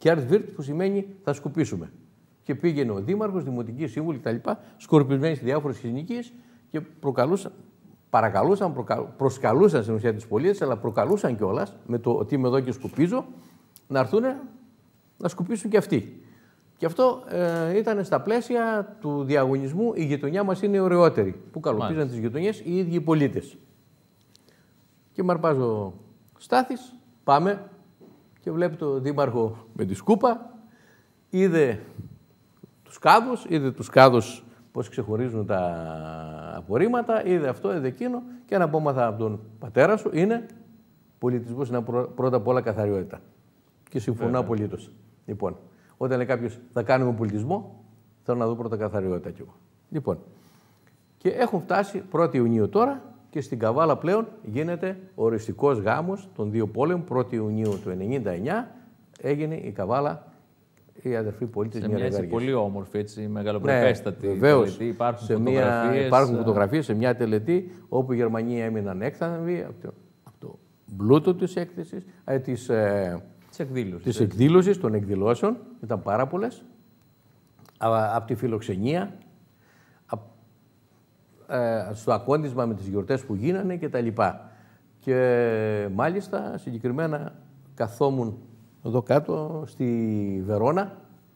Κέρτβιρτ που σημαίνει θα σκουπίσουμε. Και πήγαινε ο δήμαρχος, δημοτική σύμβουλη κτλ. Σκορπισμένοι σε διάφορες συνοικίες και προκαλούσαν, παρακαλούσαν, προκα, προσκαλούσαν στην ουσία τις πολίτες, αλλά προκαλούσαν κιόλας με το ότι είμαι εδώ και σκουπίζω να έρθουν να σκουπίσουν και αυτοί. Και αυτό ε, ήταν στα πλαίσια του διαγωνισμού «Η γειτονιά μας είναι ωραιότερη», που καλοπίζαν τις γειτονιές οι ίδιοι οι πολίτες. Και με αρπάζει ο Στάθης, πάμε και βλέπει το δήμαρχο με τη σκούπα, είδε τους κάδους, είδε τους κάδους πώς ξεχωρίζουν τα απορρίμματα, είδε αυτό, είδε εκείνο και ένα απόμαθα από τον πατέρα σου είναι πολιτισμός, είναι πρώτα απ' όλα καθαριότητα. Και συμφωνώ απολύτως. Λοιπόν, όταν λέει κάποιος θα κάνουμε πολιτισμό, θέλω να δω πρώτα καθαριότητα κι εγώ. Λοιπόν, και έχουν φτάσει πρώτη Ιουνίου τώρα και στην Καβάλα πλέον γίνεται οριστικός γάμος των δύο πόλεων. πρώτη Ιουνίου του ενενήντα εννιά έγινε η Καβάλα, οι αδερφοί πολίτες Νιρεμβέργης. Σε μια πολύ όμορφη, έτσι, μεγαλοπρεπέστατη ναι, βεβαίως, τελετή. Υπάρχουν σε φωτογραφίες. Μια, υπάρχουν φωτογραφίες σε μια τελετή όπου οι Γερμανοί έμειναν έκθαμβοι από το, από το πλούτο της έκθεσης, ε, της, ε, της εκδήλωσης, της εκδήλωσης, των εκδηλώσεων. Ήταν πάρα πολλές. Από τη φιλοξενία, από, ε, στο ακόντισμα με τις γιορτές που γίνανε κτλ. Και μάλιστα συγκεκριμένα καθόμουν εδώ κάτω στη Βερόνα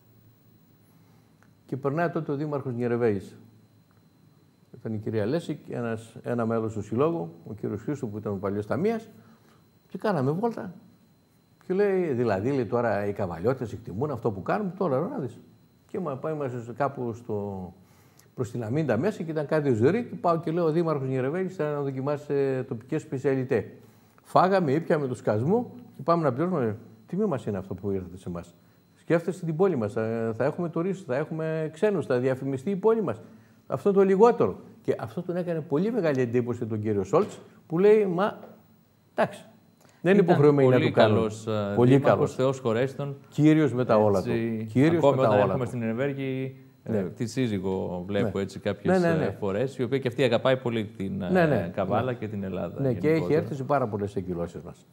και περνάει τότε ο δήμαρχος Νιρεμβέργης. Ήταν η κυρία Λέση και ένας, ένα μέλος του συλλόγου, ο κύριος Χρήστο που ήταν ο παλιός ταμείας, και κάναμε βόλτα. Και λέει, δηλαδή, λέει, τώρα οι καβαλιώτες εκτιμούν αυτό που κάνουμε, τώρα να δεις. Και πάει είμαστε κάπου στο, προς την Αμίντα μέσα και ήταν κάτι ζωρί και πάω και λέω, ο δήμαρχος Νιρεμβέργης θα να δοκιμάσει τοπικές σπεσιαλιτέ. Φάγαμε, ήπιαμε του σκασμού και πάμε να πληρώσουμε. Τιμή μας είναι αυτό που ήρθατε σε εμάς. Σκέφτεστε την πόλη μας. Θα έχουμε τουρίστες, θα έχουμε ξένους, θα διαφημιστεί η πόλη μας. Αυτό το λιγότερο. Και αυτό τον έκανε πολύ μεγάλη εντύπωση τον κύριο Σόλτς που λέει, μα εντάξει. Δεν είναι υποχρεωμένοι να το κάνουν. Πολύ καλός. Θεός χωρέστον. Κύριος με τα όλα του. Κύριος Ακόμη με τα όταν όλα έχουμε του. στην Νιρεμβέργη, ναι. τη σύζυγο βλέπω ναι. έτσι κάποιες ναι, ναι, ναι. φορές, η οποία και αυτή αγαπάει πολύ την ναι, ναι. Καβάλα ναι. και την Ελλάδα. Ναι, και έχει έρθει σε πάρα πολλές εκδηλώσεις μας.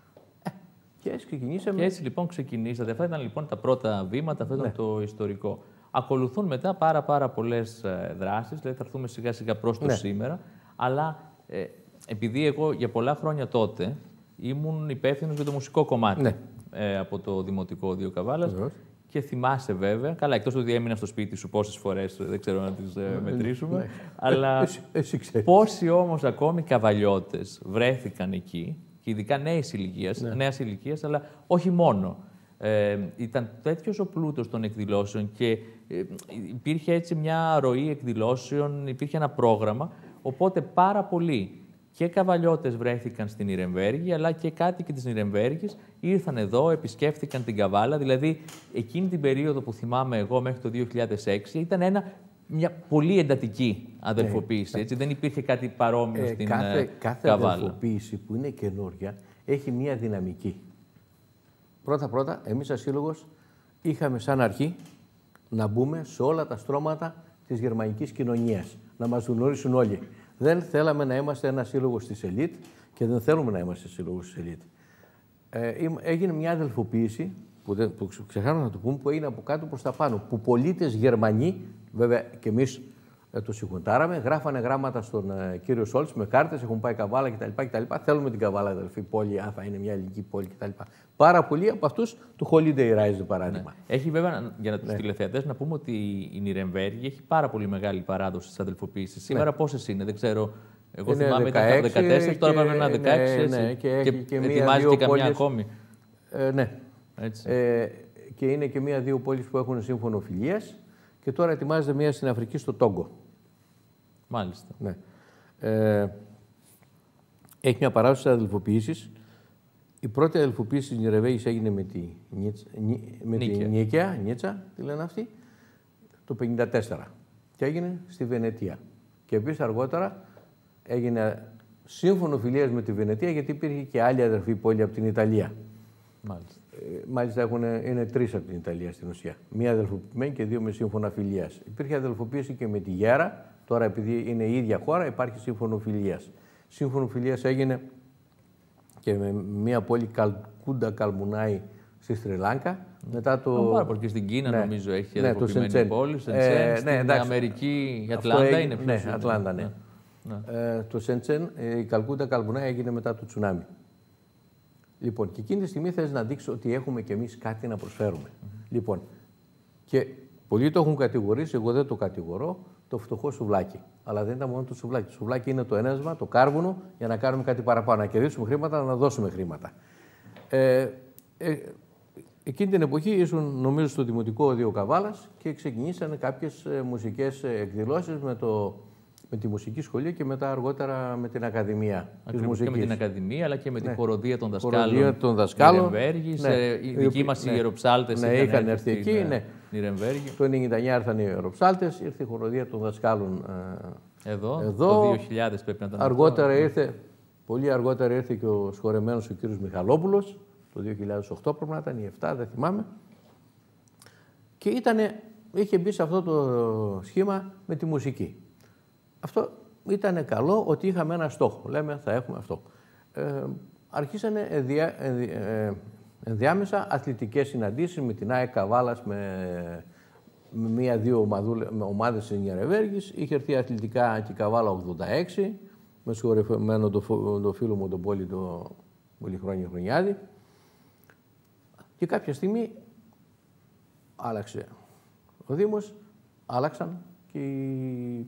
Και έτσι ξεκινήσαμε. Και έτσι λοιπόν ξεκινήσατε. Αυτά ήταν λοιπόν τα πρώτα βήματα, αυτό ήταν ναι. το ιστορικό. Ακολουθούν μετά πάρα, πάρα πολλές δράσεις, δηλαδή θα έρθουμε σιγά σιγά προς το ναι. σήμερα, αλλά ε, επειδή εγώ για πολλά χρόνια τότε ήμουν υπεύθυνος για το μουσικό κομμάτι ναι. ε, από το Δημοτικό Δίο Καβάλας. Βεβαίως. Και θυμάσαι βέβαια, καλά, εκτός ότι έμεινα στο σπίτι σου πόσες φορές, δεν ξέρω να τις ε, μετρήσουμε, ναι. αλλά εσύ, εσύ πόσοι όμως ακόμη καβαλιώτες βρέθηκαν εκεί, και ειδικά νέες ηλικίες, ναι. νέας ηλικίας, αλλά όχι μόνο. Ε, ήταν τέτοιος ο πλούτος των εκδηλώσεων και ε, υπήρχε έτσι μια ροή εκδηλώσεων, υπήρχε ένα πρόγραμμα, οπότε πάρα πολλοί και καβαλιώτες βρέθηκαν στην Νιρεμβέργη, αλλά και κάτοικοι της Νιρεμβέργης ήρθαν εδώ, επισκέφθηκαν την Καβάλα. Δηλαδή, εκείνη την περίοδο που θυμάμαι εγώ μέχρι το δύο χιλιάδες έξι ήταν ένα, μια πολύ εντατική αδελφοποίηση. Έτσι. Δεν υπήρχε κάτι παρόμοιο ε, στην κάθε, κάθε Καβάλα. Κάθε αδελφοποίηση που είναι καινούρια έχει μια δυναμική. Πρώτα-πρώτα, εμείς σαν σύλλογος είχαμε σαν αρχή να μπούμε σε όλα τα στρώματα της γερμανικής κοινωνίας, να μας γνωρίσουν όλοι. Δεν θέλαμε να είμαστε ένα σύλλογο της ελίτ και δεν θέλουμε να είμαστε σύλλογο της ελίτ. Ε, έγινε μια αδελφοποίηση, που, δεν, που ξεχάσαμε να το πούμε, που έγινε από κάτω προς τα πάνω. Που πολίτες Γερμανοί, βέβαια και εμείς ε, το συγχοντάραμε, γράφανε γράμματα στον ε, κύριο Σόλτς με κάρτες, έχουν πάει Καβάλα κτλ, κτλ. Θέλουμε την Καβάλα, αδελφή πόλη, αν θα είναι μια ελληνική πόλη κτλ. Πάρα πολλοί από αυτούς του Holiday Rise, για παράδειγμα. Ναι. Έχει βέβαια, για τους ναι. τηλεθεατές, να πούμε ότι η Νιρεμβέργη έχει πάρα πολύ μεγάλη παράδοση στις αδελφοποίησεις. Σήμερα ναι. πόσες είναι, δεν ξέρω. Εγώ είναι θυμάμαι ήταν δεκατέσσερα, και... τώρα πρέπει να είναι δεκαέξι. Ναι, ναι, και, και, και, και ετοιμάζει και καμιά πόλεις... ακόμη. Ε, ναι. Έτσι. Ε, και είναι και μία-δύο πόλεις που έχουν σύμφωνο φιλίας και τώρα ετοιμάζεται μία στην Αφρική, στο Τόγκο. Μάλιστα. Ναι. Ε, έχει μια παράδοση αδελφοποίησης. Η πρώτη αδελφοποίηση της Νιρεμβέργης έγινε με τη, Νίτσα, με τη Νίκαια, Νίτσα, τι λένε αυτοί, το πενήντα τέσσερα. Και έγινε στη Βενετία. Και επίσης αργότερα έγινε σύμφωνο φιλίας με τη Βενετία, γιατί υπήρχε και άλλη αδερφή πόλη από την Ιταλία. Μάλιστα. Ε, μάλιστα έχουν, είναι τρεις από την Ιταλία στην ουσία. Μία αδελφοποιημένη και δύο με σύμφωνα φιλίας. Υπήρχε αδελφοποίηση και με τη Γέρα. Τώρα, επειδή είναι η ίδια χώρα, υπάρχει σύμφωνο φιλίας. Σύμφωνο φιλίας έγινε και με μία πόλη, Καλκούντα Καλμουνάη, στη Σρι Λάνκα. Μετά το... Πάρα πολύ και στην Κίνα, ναι, νομίζω, έχει ναι, εδαφοποιημένη πόλη. Σεντσέν, ε, στην ναι, Αμερική, η Ατλάντα έγινε, είναι πιο Ναι, Ατλάντα, ναι. ναι. ναι. Ε, το Σεντσέν, η Καλκούτα Καλβουνά έγινε μετά το τσουνάμι. Λοιπόν, και εκείνη τη στιγμή θες να δείξω ότι έχουμε κι εμείς κάτι να προσφέρουμε. Mm-hmm. Λοιπόν, και πολλοί το έχουν κατηγορήσει, εγώ δεν το κατηγορώ, το φτωχό σουβλάκι. Αλλά δεν ήταν μόνο το σουβλάκι. Το σουβλάκι είναι το ένασμα, το κάρβουνο, για να κάνουμε κάτι παραπάνω. Να κερδίσουμε χρήματα, να δώσουμε χρήματα. Ε, ε, εκείνη την εποχή ήσουν, νομίζω, στο Δημοτικό Οδείο Καβάλας και ξεκινήσανε κάποιες ε, μουσικές εκδηλώσεις με, το, με τη μουσική σχολή και μετά αργότερα με την Ακαδημία της Μουσικής. Και με την Ακαδημία, αλλά και με την ναι. χοροδία των δασκάλων. Χοροδία των δασκάλων. Ναι. Οι δικοί μας ναι. οι ιεροψάλτες ναι, είχαν, είχαν έρθει στην, εκεί. Ναι. Νιρεμβέργη. Το ενενήντα εννιά ήρθαν οι ιεροψάλτες, ήρθε η χοροδία των δασκάλων ε, εδώ. εδώ. Το δύο χιλιάδες πρέπει να ήταν. Αργότερα αυτό. ήρθε, πολύ αργότερα ήρθε και ο σχορεμένος ο κύριος Μιχαλόπουλος, το δύο χιλιάδες οκτώ πρέπει να ήταν, ή επτά, δεν θυμάμαι. Και ήτανε, είχε μπει σε αυτό το σχήμα με τη μουσική. Αυτό ήταν καλό ότι είχαμε ένα στόχο. Λέμε θα έχουμε αυτό. Ε, αρχίσανε ενδιά, ε, ενδιάμεσα αθλητικές συναντήσεις με την ΑΕΚ Καβάλας, με, με μία-δύο ομάδες της Νιρεμβέργης. Είχε έρθει αθλητικά και η Καβάλα ογδόντα έξι, με συγχωρεμένο το, το φίλο μου τον Πόλη, το Πολυχρόνιο Χρονιάδη. Και κάποια στιγμή άλλαξε ο Δήμος, άλλαξαν και οι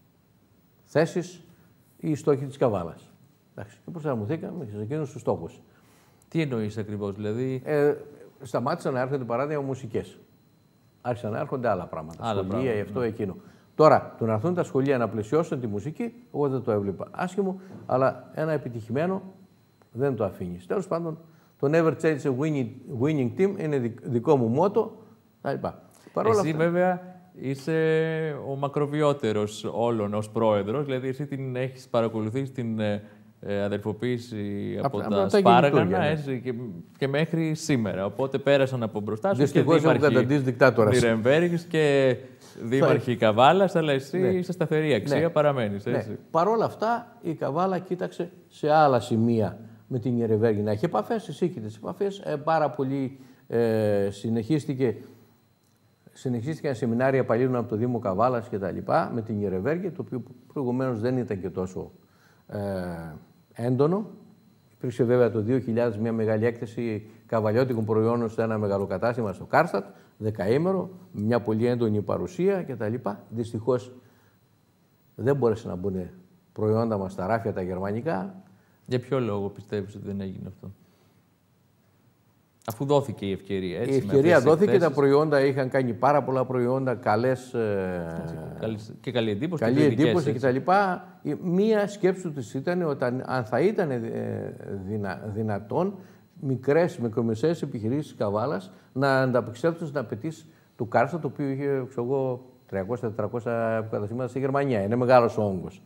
θέσεις, οι στόχοι της Καβάλας. Εντάξει, και προσαρμοθήκαμε σε εκείνους τους στόχους. Τι εννοείς ακριβώς, δηλαδή? Ε, σταμάτησαν να έρχονται παράδειγμα μουσικές. Άρχισαν να έρχονται άλλα πράγματα. Άλλα σχολεία, πράγματα, αυτό, ναι. εκείνο. Τώρα, το να έρθουν τα σχολεία να πλαισιώσουν τη μουσική, εγώ δεν το έβλεπα άσχημο, αλλά ένα επιτυχημένο δεν το αφήνει. Τέλος πάντων, το Never Change a winning, winning team είναι δικό μου μότο. Εσύ αυτά, βέβαια, είσαι ο μακροβιότερος όλων ως πρόεδρος, δηλαδή εσύ την έχεις παρακολουθήσει την ε, αδερφοποίηση από, από τα, τα Σπάργανα έτσι, και, και μέχρι σήμερα. Οπότε πέρασαν από μπροστά σου και δήμαρχοι Νιρεμβέργης και δήμαρχοι Καβάλας, αλλά εσύ ναι. είσαι σταθερή αξία, ναι. παραμένεις. Έτσι. Ναι. Παρ' όλα αυτά, η Καβάλα κοίταξε σε άλλα σημεία με την Νιρεμβέργη να έχει επαφές, εσύ και τις επαφές. Ε, πάρα πολύ ε, συνεχίστηκε. Συνεχίστηκαν σεμινάρια παλιών από το Δήμο Καβάλας και τα λοιπά με την Νιρεμβέργη, το οποίο προηγουμένως δεν ήταν και τόσο ε, έντονο. Υπήρξε βέβαια το δύο χιλιάδες μια μεγάλη έκθεση καβαλιώτικων προϊόντων σε ένα μεγαλοκατάστημα στο Κάρστατ, δεκαήμερο, μια πολύ έντονη παρουσία κτλ. Δυστυχώς δεν μπόρεσε να μπουν προϊόντα μας στα ράφια τα γερμανικά. Για ποιο λόγο πιστεύεις ότι δεν έγινε αυτό? Αφού δόθηκε η ευκαιρία, έτσι. Η ευκαιρία δόθηκε, τα προϊόντα είχαν κάνει πάρα πολλά προϊόντα, καλές, έτσι, και καλή εντύπωση. Καλή εντύπωση κτλ. Μία σκέψη τους ήταν ότι αν θα ήταν δυνα, δυνατόν μικρές, μικρομεσαίες επιχειρήσεις της Καβάλας να ανταπεξέλθουν στις απαιτήσεις του Κάρστατ, το οποίο είχε τριακόσια τετρακόσια καταστήματα στη Γερμανία. Είναι μεγάλος ο όγκος.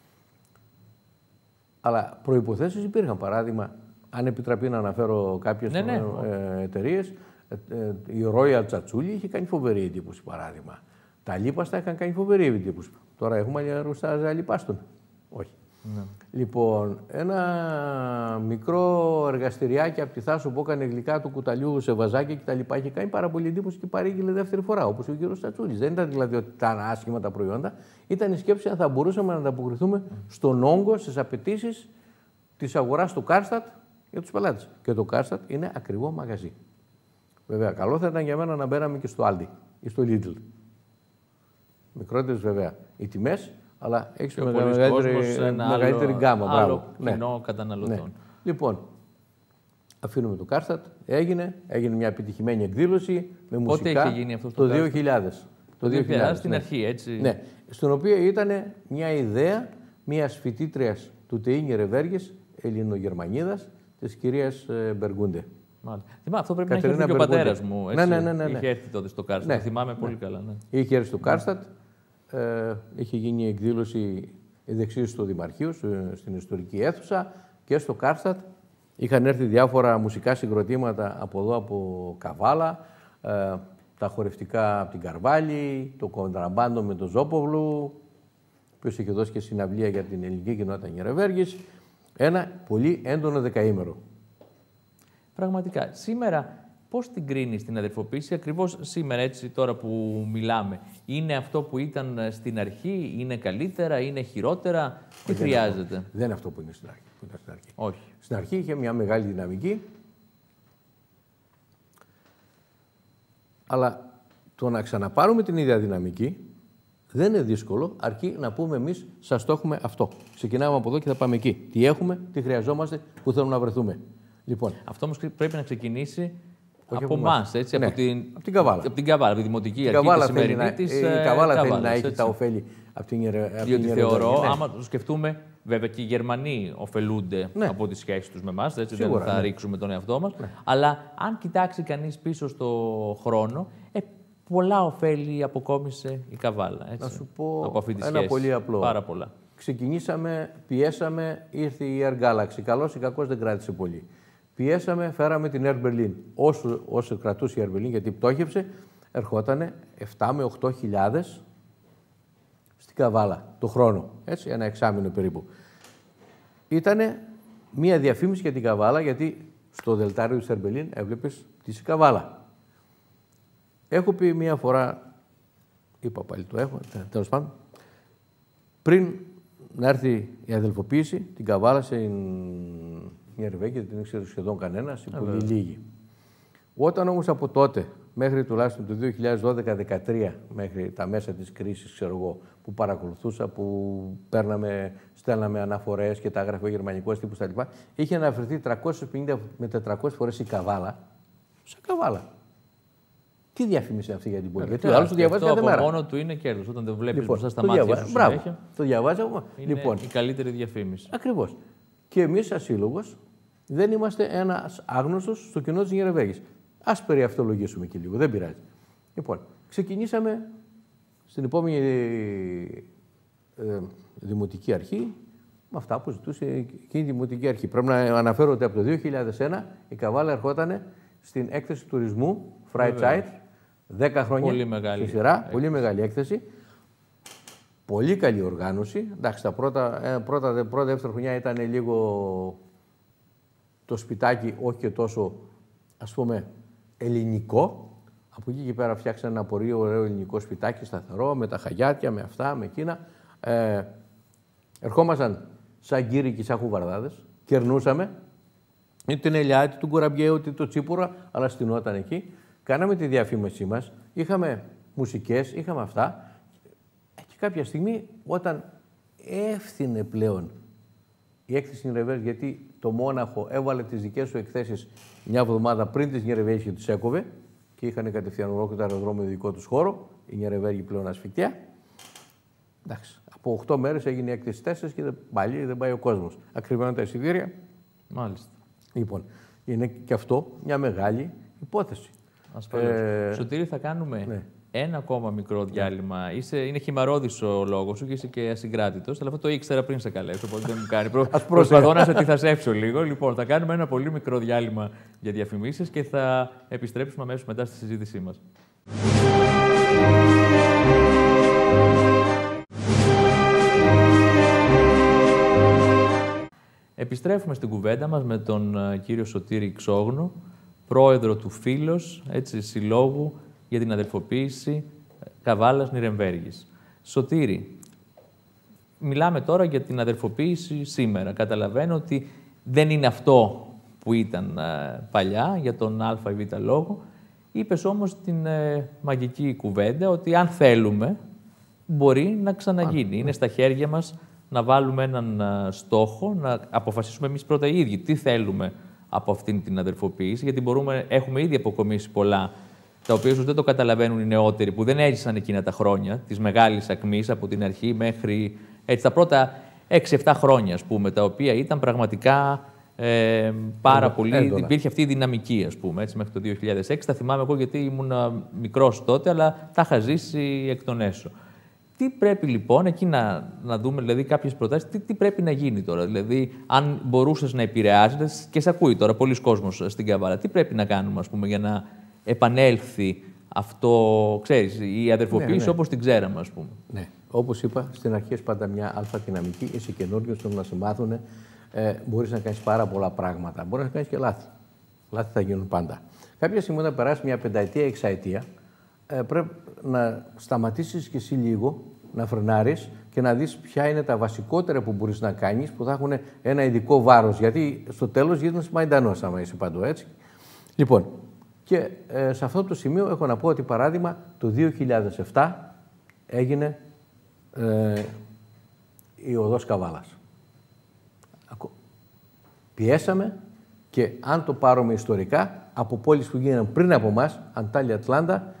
Αλλά προϋποθέσεις υπήρχαν. Παράδειγμα, αν επιτραπεί να αναφέρω κάποιες ναι, ναι. ε, εταιρείες, ε, ε, η Royal Τσατσούλη είχε κάνει φοβερή εντύπωση, παράδειγμα. Τα λίπαστα είχαν κάνει φοβερή εντύπωση. Τώρα έχουμε ρουστάζα λιπάστων. Όχι. Ναι. Λοιπόν, ένα μικρό εργαστηριάκι από τη Θάσο που έκανε γλυκά του κουταλιού σε βαζάκια και τα λοιπά είχε κάνει πάρα πολύ εντύπωση και παρήγγειλε δεύτερη φορά, όπως ο κύριος Τσατσούλης. Δεν ήταν δηλαδή ότι ήταν άσχημα τα προϊόντα. Ήταν η σκέψη αν θα μπορούσαμε να ανταποκριθούμε mm. στον όγκο, στις απαιτήσεις της αγοράς του Κάρστατ για τους πελάτες. Και το Κάρστατ είναι ακριβό μαγαζί. Βέβαια, καλό θα ήταν για μένα να μπαίναμε και στο Aldi ή στο Lidl. Μικρότερες βέβαια οι τιμές, αλλά έχεις μεγαλύτερη, μεγαλύτερη γκάμα. Άλλο κοινό ναι. καταναλωτών. Ναι. Λοιπόν, αφήνουμε το Κάρστατ. Έγινε, έγινε μια επιτυχημένη εκδήλωση με μουσικά. Πότε είχε γίνει αυτό το, το δύο χιλιάδες. Το δύο χιλιάδες στην ναι. αρχή, έτσι. Ναι. Στην οποία ήταν μια ιδέα μιας φοιτήτριας του ΤΕΙ Νιρεμβέργης, Ελληνογερμανίδας, της κυρίας Μπεργκούντε. Θυμάμαι, αυτό πρέπει Κατερίνα να είχε έρθει και ο πατέρας μου. Έτσι, ναι, ναι, ναι, ναι. Είχε έρθει τότε στο Κάρστατ. Ναι. Θυμάμαι πολύ ναι. καλά. Ναι. Είχε έρθει στο Κάρστατ. Ε, είχε γίνει η εκδήλωση δεξίως στο Δημαρχείο, στην ιστορική αίθουσα και στο Κάρστατ. Είχαν έρθει διάφορα μουσικά συγκροτήματα από εδώ, από Καβάλα, ε, τα χορευτικά από την Καρβάλη, το κοντραμπάντο με τον Ζόποβλου, ο οποίος είχε δώσει και συναυλία για την ελληνική κοινότητα Νιρεμβέργης. Ένα πολύ έντονο δεκαήμερο. Πραγματικά. Σήμερα Πώς την κρίνεις την αδερφοποίηση ακριβώς σήμερα, έτσι τώρα που μιλάμε? Είναι αυτό που ήταν στην αρχή, είναι καλύτερα, είναι χειρότερα, τι δεν χρειάζεται? Είναι δεν είναι αυτό που είναι στην αρχή. Που ήταν στην αρχή. Όχι. Στην αρχή είχε μια μεγάλη δυναμική, αλλά το να ξαναπάρουμε την ίδια δυναμική δεν είναι δύσκολο, αρκεί να πούμε εμείς, σας το έχουμε αυτό. Ξεκινάμε από εδώ και θα πάμε εκεί. Τι έχουμε, τι χρειαζόμαστε, πού θέλουμε να βρεθούμε. Λοιπόν, αυτό όμως πρέπει να ξεκινήσει όχι από εμάς, έτσι, ναι, από, την, από την Καβάλα. Από την Καβάλα, από τη δημοτική αρχή Καβάλα τη σημερινή να, της η Καβάλα θέλει Καβάλας, να έχει έτσι. τα ωφέλη από την Ιερεβέργη. Διότι θεωρώ, ναι. άμα το σκεφτούμε, βέβαια και οι Γερμανοί ωφελούνται ναι. από τις σχέσεις τους με εμάς, έτσι, Σίγουρα, δεν θα ναι. ρίξουμε τον εαυτό μας. Ναι. Αλλά αν κοιτάξει κανείς πίσω στο χρόνο, ε, πολλά ωφέλη αποκόμισε η Καβάλα. Έτσι, να σου πω από αυτή τη ένα σχέση. πολύ απλό. Πάρα πολλά. Ξεκινήσαμε, πιέσαμε, ήρθε η Air Galaxy. Καλώς ή κακώς δεν κράτησε πολύ. Πιέσαμε, φέραμε την Air Berlin. Όσο, όσο κρατούσε η Air Berlin, γιατί πτώχευσε, ερχότανε επτά με οκτώ χιλιάδες στην Καβάλα το χρόνο. Έτσι, ένα εξάμηνο περίπου. Ήτανε μία διαφήμιση για την Καβάλα, γιατί στο δελτάριο της Air Berlin έβλεπες τη Καβάλα. Έχω πει μία φορά, είπα πάλι το έχω, τέλος πάντων, πριν να έρθει η αδελφοποίηση, την Καβάλα σε Ιερβέγγια, δεν ήξερε σχεδόν κανένας, οι πολύ λίγοι. Όταν όμως από τότε, μέχρι τουλάχιστον το δύο χιλιάδες δώδεκα δεκατρία, μέχρι τα μέσα της κρίσης, ξέρω εγώ, που παρακολουθούσα, που παίρναμε, στέλναμε αναφορές και τα έγραφε ο γερμανικός τύπος κτλ., είχε αναφερθεί τριακόσιες πενήντα με τετρακόσιες φορές η Καβάλα, σε Καβάλα. Τι διαφήμιση είναι αυτή για την πόλη? Ε, γιατί ο άλλος το διαβάζει κάθε μέρα. Αυτό μόνο του είναι κέρδος. Όταν δεν βλέπεις λοιπόν, μπροστά στα μάτια διαβα... σου Μπράβο, συνέχεια, το διαβάζει ακόμα. Είναι λοιπόν, η καλύτερη διαφήμιση. Ακριβώς. Και εμείς σαν σύλλογος δεν είμαστε ένας άγνωστος στο κοινό της Ιερεβέργης. Ας περιαυτολογήσουμε και λίγο, δεν πειράζει. Λοιπόν, ξεκινήσαμε στην επόμενη ε, δημοτική αρχή με αυτά που ζητούσε εκείνη η δημοτική αρχή. Πρέπει να αναφέρω ότι από το δύο χιλιάδες ένα η Καβάλα ερχόταν στην έκθεση τουρισμού Freizeit, δέκα χρόνια πολύ μεγάλη στη σειρά, έκθεση. πολύ μεγάλη έκθεση. Πολύ καλή οργάνωση. Εντάξει, τα πρώτα, ε, πρώτα, πρώτα δεύτερα χρονιά ήταν λίγο το σπιτάκι, όχι και τόσο, ας πούμε, ελληνικό. Από εκεί και πέρα φτιάξανε ένα πολύ ωραίο ελληνικό σπιτάκι, σταθερό, με τα χαγιάτια, με αυτά, με εκείνα. Ε, ερχόμασταν σαν γκύρικοι, σαν χουβαρδάδες, κερνούσαμε. Είτε την ελιά, είτε τον κουραμπιέ, είτε το τσίπουρα, αλλά στυνόταν εκεί. Κάναμε τη διαφήμισή μας, είχαμε μουσικές, είχαμε αυτά. Και κάποια στιγμή, όταν έφθινε πλέον η έκθεση Νιρεβέργης, γιατί το Μόναχο έβαλε τις δικές σου εκθέσεις μια εβδομάδα πριν τις Νιρεβέργης και τις έκοβε και είχαν κατευθείαν ολόκληρο το αεροδρόμιο δικό τους χώρο, η Νιρεβέργη πλέον ασφικτιά. Εντάξει, από οκτώ μέρες έγινε η έκθεση τέσσερις και πάλι δεν πάει ο κόσμος. Ακριβέναν τα εισιτήρια. Μάλιστα. Λοιπόν, είναι και αυτό μια μεγάλη υπόθεση. Ασφαλώς. Ε... Σωτήρη, θα κάνουμε ναι. ένα ακόμα μικρό διάλειμμα. Είσαι, είναι χυμαρώδης ο λόγος σου και είσαι και ασυγκράτητος, αλλά αυτό το ήξερα πριν σε καλέσω, οπότε δεν μου κάνει. Προ... Προσπαθώ να σε τυθασέψω λίγο. Λοιπόν, θα κάνουμε ένα πολύ μικρό διάλειμμα για διαφημίσεις και θα επιστρέψουμε αμέσως μετά στη συζήτησή μας. Επιστρέφουμε στην κουβέντα μας με τον uh, κύριο Σωτήρη Ξόγνου, πρόεδρο του Φίλος, έτσι, συλλόγου για την αδελφοποίηση Καβάλας Νιρεμβέργης. Σωτήρη, μιλάμε τώρα για την αδελφοποίηση σήμερα. Καταλαβαίνω ότι δεν είναι αυτό που ήταν uh, παλιά, για τον α ή β λόγο. Είπες όμως την uh, μαγική κουβέντα ότι αν θέλουμε μπορεί να ξαναγίνει. Είναι στα χέρια μας να βάλουμε έναν uh, στόχο, να αποφασίσουμε εμείς πρώτα οι ίδιοι τι θέλουμε από αυτήν την αδελφοποίηση, γιατί μπορούμε, έχουμε ήδη αποκομίσει πολλά, τα οποία ίσως δεν το καταλαβαίνουν οι νεότεροι, που δεν έζησαν εκείνα τα χρόνια της μεγάλης ακμής από την αρχή μέχρι έτσι, τα πρώτα έξι εφτά χρόνια, ας πούμε, τα οποία ήταν πραγματικά ε, πάρα Έντονα. πολύ. Έντονα. Υπήρχε αυτή η δυναμική, ας πούμε, έτσι, μέχρι το δύο χιλιάδες έξι. Τα θυμάμαι εγώ γιατί ήμουν μικρός τότε, αλλά τα είχα ζήσει εκ των έσω. Τι πρέπει λοιπόν εκεί να, να δούμε, δηλαδή κάποιες προτάσεις, τι, τι πρέπει να γίνει τώρα, δηλαδή αν μπορούσες να επηρεάζεις, και σε ακούει τώρα πολλοί κόσμος στην Καβάλα, τι πρέπει να κάνουμε, ας πούμε, για να επανέλθει αυτό, ξέρεις, η αδερφοποίηση ναι, ναι. όπως την ξέραμε, ας πούμε. Ναι, όπως είπα, στην αρχή έχει πάντα μια αλφα-δυναμική, είσαι καινούριος, θέλουν να σε μάθουν, ε, μπορείς να κάνεις πάρα πολλά πράγματα, μπορείς να κάνεις και λάθη. Λάθη θα γίνουν πάντα. Κάποια στιγμή, όταν περάσει μια πενταετία, εξαετία, ε, πρέπει να σταματήσεις και εσύ λίγο, να φρενάρεις και να δεις ποια είναι τα βασικότερα που μπορείς να κάνεις, που θα έχουν ένα ειδικό βάρος. Γιατί στο τέλος γίνεσαι μαϊντανός, άμα είσαι παντού έτσι. Λοιπόν, και ε, σε αυτό το σημείο έχω να πω ότι, παράδειγμα, το δύο χιλιάδες επτά έγινε ε, η οδός Καβάλας. Πιέσαμε και αν το πάρουμε ιστορικά, από πόλεις που γίνανε πριν από εμάς, Αντάλια, Ατλάντα,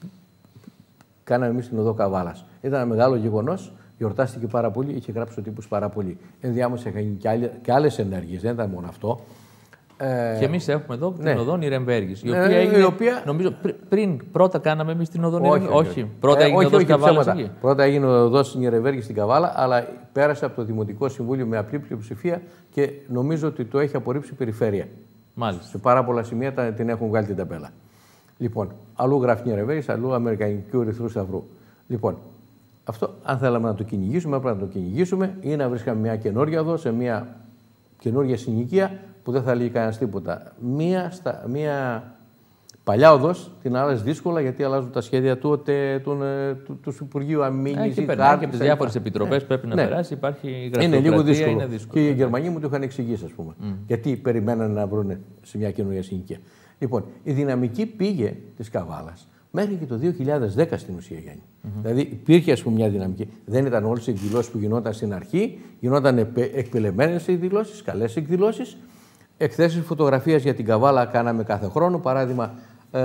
κάναμε εμείς την οδό Καβάλας. Ήταν ένα μεγάλο γεγονός, γιορτάστηκε πάρα πολύ, είχε γράψει ο τύπος πάρα πολύ. Ενδιάμεσα είχαν γίνει και, άλλες, και άλλες ενέργειες, δεν ήταν μόνο αυτό. Ε, και εμείς έχουμε εδώ την ναι. οδό Νιρεμβέργης, η ναι, οποία έγινε, η οποία... νομίζω, πριν, πρώτα κάναμε εμείς την οδό Νιρεμβέργης. Όχι, όχι, όχι. Πρώτα έγινε ε, η οδός Καβάλας εκεί. Πρώτα έγινε ο οδός Νιρεμβέργης στην Καβάλα, αλλά πέρασε από το Δημοτικό Συμβούλιο με απλή πλειοψηφία και νομίζω ότι το έχει απορρίψει η Περιφέρεια. Μάλιστα. Σε πάρα πολλά σημεία την έχουν βγάλει την ταμπέλα. Λοιπόν, αλλού γράφει Νιρεμβέργης, αλλού Αμερικανικού Ερυθρού Σταυρού. Λοιπόν, αυτό, αν θέλαμε να το κυνηγήσουμε, έπρεπε να το κυνηγήσουμε ή να βρίσκαμε μια καινούργια οδό σε μια καινούργια συνοικία που δεν θα λέει κανένα τίποτα. Μία, στα, μία παλιά οδός την άλλαζε δύσκολα, γιατί αλλάζουν τα σχέδια του, τε, του, του, του Υπουργείου Αμήνης. Έχει περνάει και από τις διάφορες επιτροπές ναι. πρέπει να ναι. περάσει. Υπάρχει γραφειοκρατία, είναι λίγο δύσκολο. Είναι δύσκολο. Και οι Γερμανοί μου το είχαν εξηγήσει, ας πούμε. Mm. Γιατί περιμένανε να βρουν σε μια καινούργια συνοικία. Λοιπόν, η δυναμική πήγε της Καβάλας μέχρι και το δύο χιλιάδες δέκα στην ουσία, Γιάννη. Mm-hmm. Δηλαδή υπήρχε, ας πούμε, μια δυναμική. Δεν ήταν όλες οι εκδηλώσεις που γινόταν στην αρχή, γινόταν εκπελεμένες εκδηλώσεις, καλές εκδηλώσεις. Εκθέσεις φωτογραφίας για την Καβάλα κάναμε κάθε χρόνο. Παράδειγμα, ε,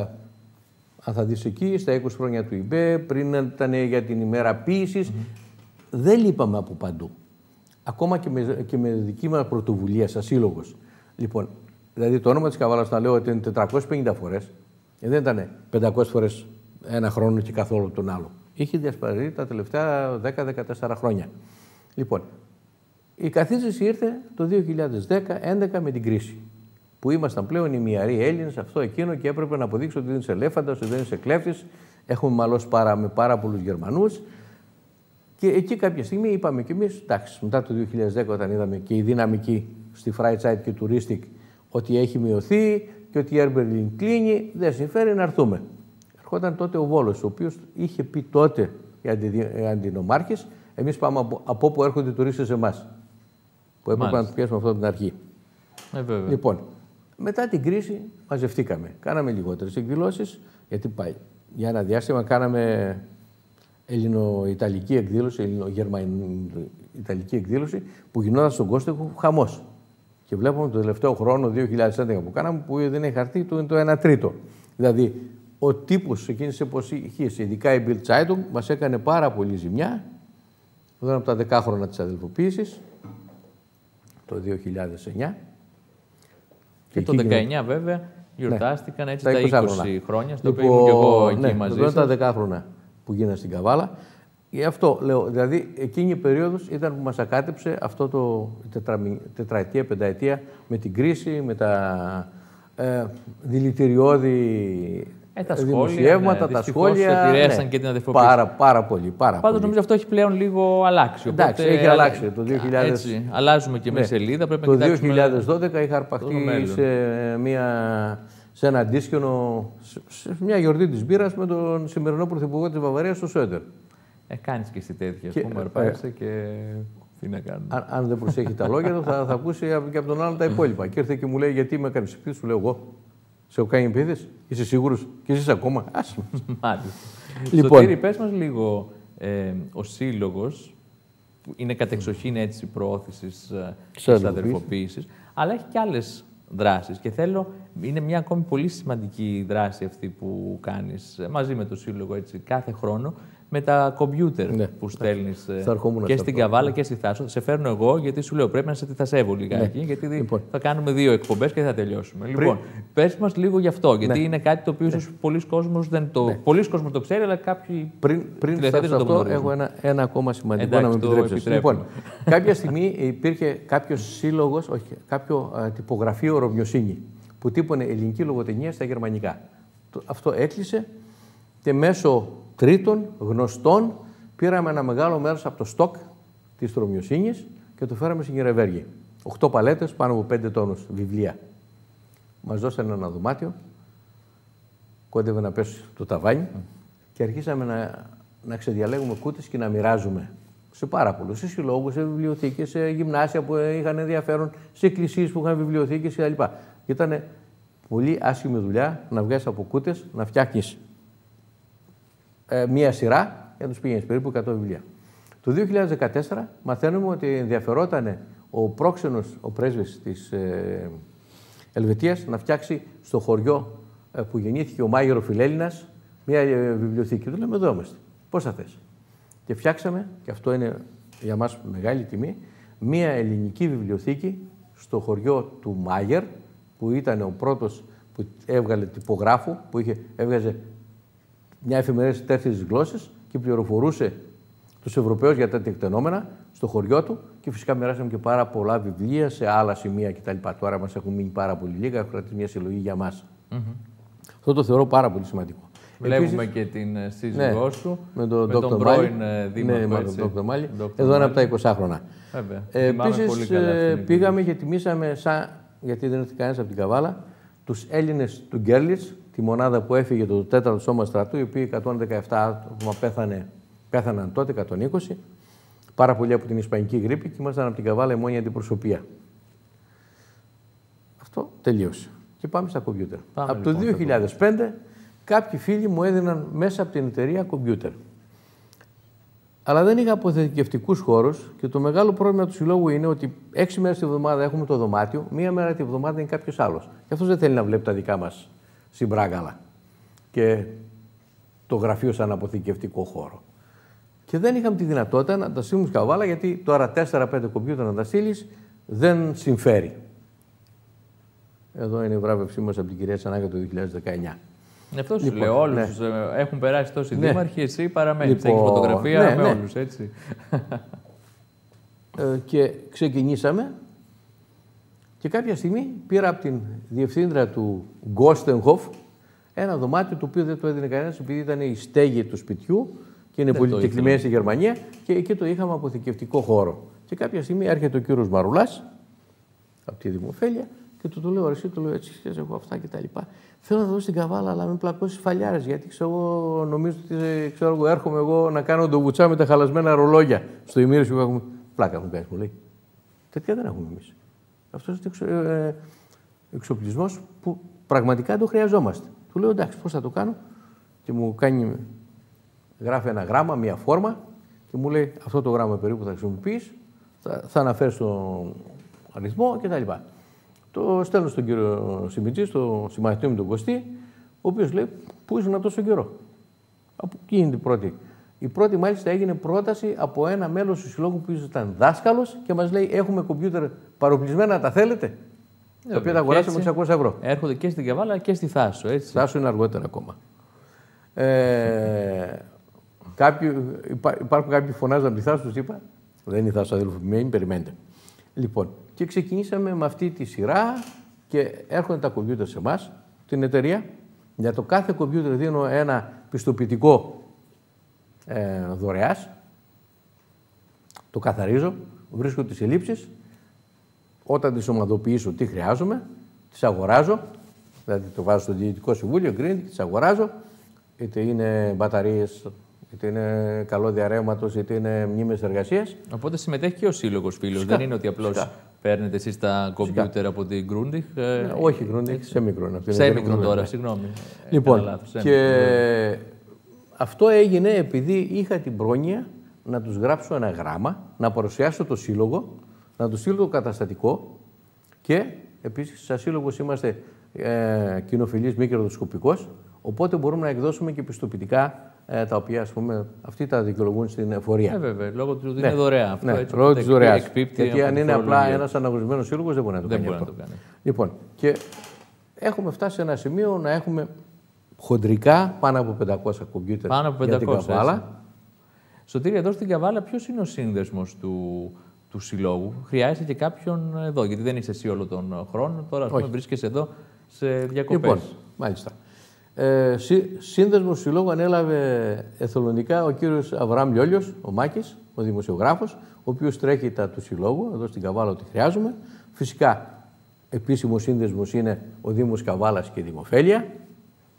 αν θα δεις εκεί, στα είκοσι χρόνια του ΙΜΠΕ, πριν ήταν για την ημέρα ποίησης. Mm-hmm. Δεν λείπαμε από παντού. Ακόμα και με, και με δική μας πρωτοβουλία, σαν σύλλογος. Λοιπόν, δηλαδή το όνομα της Καβάλας, να λέω ότι είναι τετρακόσιες πενήντα φορές, δεν ήταν πεντακόσιες φορές ένα χρόνο και καθόλου τον άλλο. Είχε διασπαρεί τα τελευταία δέκα με δεκατέσσερα χρόνια. Λοιπόν, η καθίζηση ήρθε το δύο χιλιάδες δέκα με δύο χιλιάδες έντεκα με την κρίση. Που ήμασταν πλέον οι μυαροί Έλληνες, αυτό εκείνο, και έπρεπε να αποδείξω ότι δεν είσαι ελέφαντας, ότι δεν είσαι κλέφτης. Έχουμε μαλώσει πάρα, με πάρα πολλούς Γερμανούς. Και εκεί κάποια στιγμή είπαμε κι εμείς, εντάξει, μετά το δύο χιλιάδες δέκα, όταν είδαμε και η δυναμική στη Freizeit και Touristik ότι έχει μειωθεί και ότι η Air Berlin κλείνει, δεν συμφέρει να έρθουμε. Ερχόταν τότε ο Βόλος, ο οποίος είχε πει τότε οι αντινομάρχες, εμείς πάμε από, από όπου έρχονται οι τουρίστες εμάς. Που έπρεπε Μάλιστα. να του πιάσουμε αυτό από την αρχή. Ε, βέβαια. Λοιπόν, μετά την κρίση μαζευτήκαμε. Κάναμε λιγότερες εκδηλώσεις, γιατί πάει. Για ένα διάστημα κάναμε ελληνο-ιταλική εκδήλωση, ελληνο-γερμανο-ιταλική εκδήλωση, που γινόταν στον Κώστεχο χαμός. Και βλέπουμε το τελευταίο χρόνο, δύο χιλιάδες έντεκα, που κάναμε, που δεν έχει χαρτί, το είναι το ένα τρίτο. Δηλαδή, ο τύπος εκείνης της εποχής, ειδικά η Bild Zeitung, μας έκανε πάρα πολύ ζημιά. Εδώ είναι από τα δεκάχρονα της αδελφοποίησης, το δύο χιλιάδες εννιά. Και, και το δεκαεννιά βέβαια γιορτάστηκαν, ναι, έτσι, τα, τα είκοσι χρόνια, στο λοιπόν, οποίο ήμουν και εγώ εκεί ναι, μαζί σας. Εδώ είναι τα δεκάχρονα που γίνανε στην Καβάλα. Γι' αυτό λέω, δηλαδή εκείνη η περίοδος ήταν που μας ακάτεψε αυτό το τετρα, τετραετία, πενταετία με την κρίση, με τα ε, δηλητηριώδη ε, τα δημοσιεύματα, σχόλια, ναι, τα σχόλια. Επηρέασαν ναι, και την αδερφοποίηση. Πάρα, πάρα πολύ. Πάρα Πάντως νομίζω αυτό έχει πλέον λίγο αλλάξει. Εντάξει, οπότε, έχει αλλάξει. Το δύο χιλιάδες... έτσι, αλλάζουμε και εμείς ναι, σελίδα. Πρέπει το να δύο χιλιάδες δώδεκα είχα αρπαχτεί σε, μια, σε ένα αντίσκηνο, σε μια γιορτή της μπύρας με τον σημερινό πρωθυπουργό της Βαβαρίας, τον Σόντερ. Ε, κάνεις και εσύ τέτοια, ας πούμε, αρπάζεσαι και τι να κάνουμε. Αν, αν δεν προσέχει τα λόγια του, θα, θα ακούσει και από τον άλλον τα υπόλοιπα. Και ήρθε και μου λέει, γιατί με έκανες επίθεση, σου λέω εγώ. Σε έχω κάνει επίθεση, είσαι σίγουρος και εσείς ακόμα. Άσε μας. Μάλιστα. Λοιπόν, Σωτήρη, πες μας λίγο, ε, ο Σύλλογος, που είναι κατεξοχήν έτσι προώθησης ε, της αδερφοποίησης, αλλά έχει και άλλες δράσεις και θέλω, είναι μια ακόμη πολύ σημαντική δράση αυτή που κάνεις ε, μαζί με το Σύλλογο έτσι, κάθε χρόνο, με τα κομπιούτερ ναι, που στέλνεις ε, και στην Καβάλα και στη Θάσο. Σε φέρνω εγώ γιατί σου λέω πρέπει να σε τυθασεύω λιγάκι, ναι. γιατί λοιπόν, θα κάνουμε δύο εκπομπές και θα τελειώσουμε. Πριν... Λοιπόν, πες μας λίγο γι' αυτό, γιατί ναι. είναι κάτι το οποίο ίσως ναι. πολλοί κόσμος δεν το... Ναι. Πολλοί κόσμος το ξέρει, αλλά κάποιοι πριν, πριν φτάσω σε αυτό, έχω ένα, ένα ακόμα σημαντικό εντάξει, να με επιτρέψεις. Λοιπόν, κάποια στιγμή υπήρχε κάποιος σύλλογος, όχι, κάποιο α, τυπογραφείο Ρωμιοσύνη, που τύπωνε ελληνική λογοτεχνία στα γερμανικά. Αυτό έκλεισε και μέσω τρίτων, γνωστών, πήραμε ένα μεγάλο μέρος από το στόκ της Ρωμιοσύνης και το φέραμε στην Νιρεμβέργη. Οχτώ παλέτες, πάνω από πέντε τόνους βιβλία. Μας δώσανε ένα δωμάτιο κόντευε να πέσει το ταβάνι mm. και αρχίσαμε να, να ξεδιαλέγουμε κούτες και να μοιράζουμε σε πάρα πολλούς, σε συλλόγους, σε βιβλιοθήκες, σε γυμνάσια που είχαν ενδιαφέρον, σε εκκλησίες που είχαν βιβλιοθήκες κλπ. Ήταν πολύ άσχημη δουλειά να βγάζεις από κούτες, να φτιάχνεις ε, μία σειρά για να τους πήγαινες περίπου εκατό βιβλία. Το δύο χιλιάδες δεκατέσσερα μαθαίνουμε ότι ενδιαφερόταν ο πρόξενος, ο πρέσβης της ε, Ελβετίας, να φτιάξει στο χωριό ε, που γεννήθηκε ο Μάγειρο Φιλέλληνας μία ε, βιβλιοθήκη. Του λέμε εδώ είμαστε. Πώς θα θες? Και φτιάξαμε, και αυτό είναι για μας μεγάλη τιμή, μία ελληνική βιβλιοθήκη στο χωριό του Μάγερ, που ήταν ο πρώτος που έβγαλε τυπογράφο, που είχε, έβγαζε μια εφημερίδα σε τέσσερις γλώσσες και πληροφορούσε τους Ευρωπαίους για τα τεκτενόμενα στο χωριό του, και φυσικά μοιράσαμε και πάρα πολλά βιβλία σε άλλα σημεία κτλ. Τώρα μας έχουν μείνει πάρα πολύ λίγα, έχω κρατήσει μια συλλογή για μας. Mm-hmm. Αυτό το θεωρώ πάρα πολύ σημαντικό. Βλέπουμε επίσης, και την σύζυγό ναι, σου, με τον, με τον πρώην δήμαρχο. Ναι, με τον Δόκτωρ Μάλι. Εδώ είναι από τα εικοσάχρονα. Ε, επίσης ε, πήγαμε και τιμήσαμε, σαν, γιατί δεν έρθει κανένας από την Καβάλα, τους Έλληνες του Γκέρλιτς, τη μονάδα που έφυγε το τέταρτο Σώμα Στρατού, οι οποίοι εκατόν δεκαεπτά άτομα πέθανε, πέθαναν τότε, εκατόν είκοσι, πάρα πολλοί από την Ισπανική γρίπη, και ήμασταν από την Καβάλα η μόνη αντιπροσωπεία. Αυτό τελείωσε. Και πάμε στα κομπιούτερ. Πάμε, από λοιπόν, το δύο χιλιάδες πέντε κάποιοι φίλοι μου έδιναν μέσα από την εταιρεία κομπιούτερ. Αλλά δεν είχα αποθηκευτικούς χώρους, και το μεγάλο πρόβλημα του συλλόγου είναι ότι έξι μέρες τη βδομάδα έχουμε το δωμάτιο, μία μέρα τη βδομάδα είναι κάποιος άλλος. Και αυτός δεν θέλει να βλέπει τα δικά μας συμπράγαλα και το γραφείο σαν αποθηκευτικό χώρο. Και δεν είχαμε τη δυνατότητα να τα στείλουμε Καβάλα, γιατί τώρα τέσσερα πέντε κομπιούτερ να τα στείλεις δεν συμφέρει. Εδώ είναι η βράβευσή μας από την κυρία Τσανάκα το δύο χιλιάδες δεκαεννιά. Αυτό σου λοιπόν, λέω, όλους ναι. έχουν περάσει τόσοι ναι. δήμαρχοι, εσύ παραμένεις. Λοιπόν, έχεις φωτογραφία ναι, με ναι. όλους, έτσι. Ε, και ξεκινήσαμε, και κάποια στιγμή πήρα από την διευθύντρια του Γκόστενχοφ ένα δωμάτιο, το οποίο δεν το έδινε κανένας, επειδή ήταν η στέγη του σπιτιού και είναι πολύ τεκλημένη στη Γερμανία, και εκεί το είχαμε αποθηκευτικό χώρο. Και κάποια στιγμή έρχεται ο κύριος Μαρουλάς από τη Δημοφέλεια και του το λέω: εσύ, του λέω έτσι, ξέρεις, εγώ αυτά και τα λοιπά. Θέλω να δω στην Καβάλα, αλλά με πλακώσεις φαλιάρες. Γιατί ξέρω, εγώ νομίζω ότι ξέρω, εγώ, έρχομαι εγώ να κάνω τον βουτσά με τα χαλασμένα ρολόγια στο ημίρι που έχουμε. Πλάκα μου κάνει, μου λέει. Τέτοια δεν έχουμε εμείς. Αυτός είναι ε, εξοπλισμός που πραγματικά το χρειαζόμαστε. Του λέω: εντάξει, πώς θα το κάνω? Και μου κάνει, γράφει ένα γράμμα, μία φόρμα, και μου λέει: αυτό το γράμμα περίπου θα χρησιμοποιείς, θα, θα αναφέρεις τον αριθμό κτλ. Το στέλνω στον κύριο Σιμιτζή, στο συμμαθητή μου τον Κωστή, ο οποίος λέει: πού ήσουν τόσο καιρό? Από εκεί είναι η πρώτη. Η πρώτη μάλιστα έγινε πρόταση από ένα μέλος του συλλόγου που ήταν δάσκαλος και μας λέει: έχουμε κομπιούτερ παροπλισμένα, τα θέλετε? Ε, τα οποία τα αγοράσαμε εξακόσια ευρώ. Έρχονται και στην Καβάλα και στη Θάσο, έτσι. Θάσο είναι αργότερα ακόμα. Ε, κάποιοι, υπά, υπάρχουν κάποιοι που φωνάζουν από τη Θάσο, τους είπα: δεν είναι η Θάσο, αδελφοποιημένη, περιμένετε. Λοιπόν, και ξεκινήσαμε με αυτή τη σειρά και έρχονται τα κομπιούτερ σε εμάς, την εταιρεία. Για το κάθε κομπιούτερ δίνω ένα πιστοποιητικό ε, δωρεάς. Το καθαρίζω, βρίσκω τις ελλείψεις. Όταν τις ομαδοποιήσω τι χρειάζομαι, τις αγοράζω. Δηλαδή το βάζω στο Διοικητικό Συμβούλιο, εγκρίνεται, τις αγοράζω. Είτε είναι μπαταρίες, είτε είναι καλώδια ρεύματος, είτε είναι μνήμες εργασίας. Οπότε συμμετέχει και ο σύλλογος φίλος. Δεν είναι ότι απλώς παίρνετε εσείς τα κομπιούτερ από την Grundig. Ε, όχι Grundig, σε μικρό είναι. Σε μικρό τώρα, ναι. Συγγνώμη. Λοιπόν, λάθος, και αυτό έγινε επειδή είχα την πρόνοια να τους γράψω ένα γράμμα, να παρουσιάσω το σύλλογο, να του στείλω το καταστατικό, και επίσης σαν σύλλογος είμαστε ε, κοινοφιλής μη κερδοσκοπικός, οπότε μπορούμε να εκδώσουμε και πιστοποιητικά ε, τα οποία, ας πούμε, αυτοί τα δικαιολογούν στην εφορία. Ε, βέβαια, λόγω του ότι είναι δωρεά. Αυτό, ναι, έτσι, λόγω της δωρεάς. Γιατί αν είναι απλά ένα ένας αναγνωρισμένος σύλλογος δεν μπορεί να το δεν κάνει μπορεί αυτό. Να το κάνει. Λοιπόν, και έχουμε φτάσει σε ένα σημείο να έχουμε χοντρικά πάνω από πεντακόσια κομπιούτερ πάνω από πεντακόσια, για την Καβάλα. Σωτήρη, εδώ στην Καβάλα ποιος είναι ο σύνδεσμος του, του συλλόγου? Χρειάζεται και κάποιον εδώ, γιατί δεν είσαι εσύ όλο τον χρόνο. Τώρα, ας πούμε, βρίσκεσαι εδώ σε διακοπές. Λοιπόν, μάλιστα. Ε, σύ, σύνδεσμο του συλλόγου ανέλαβε εθελοντικά ο κύριος Αβραάμ Λιόλιος, ο Μάκης, ο δημοσιογράφος, ο οποίος τρέχει τα του συλλόγου, εδώ στην Καβάλα ό,τι χρειάζομαι. Φυσικά, επίσημος σύνδεσμος είναι ο Δήμος Καβάλας και η Δημοφέλεια.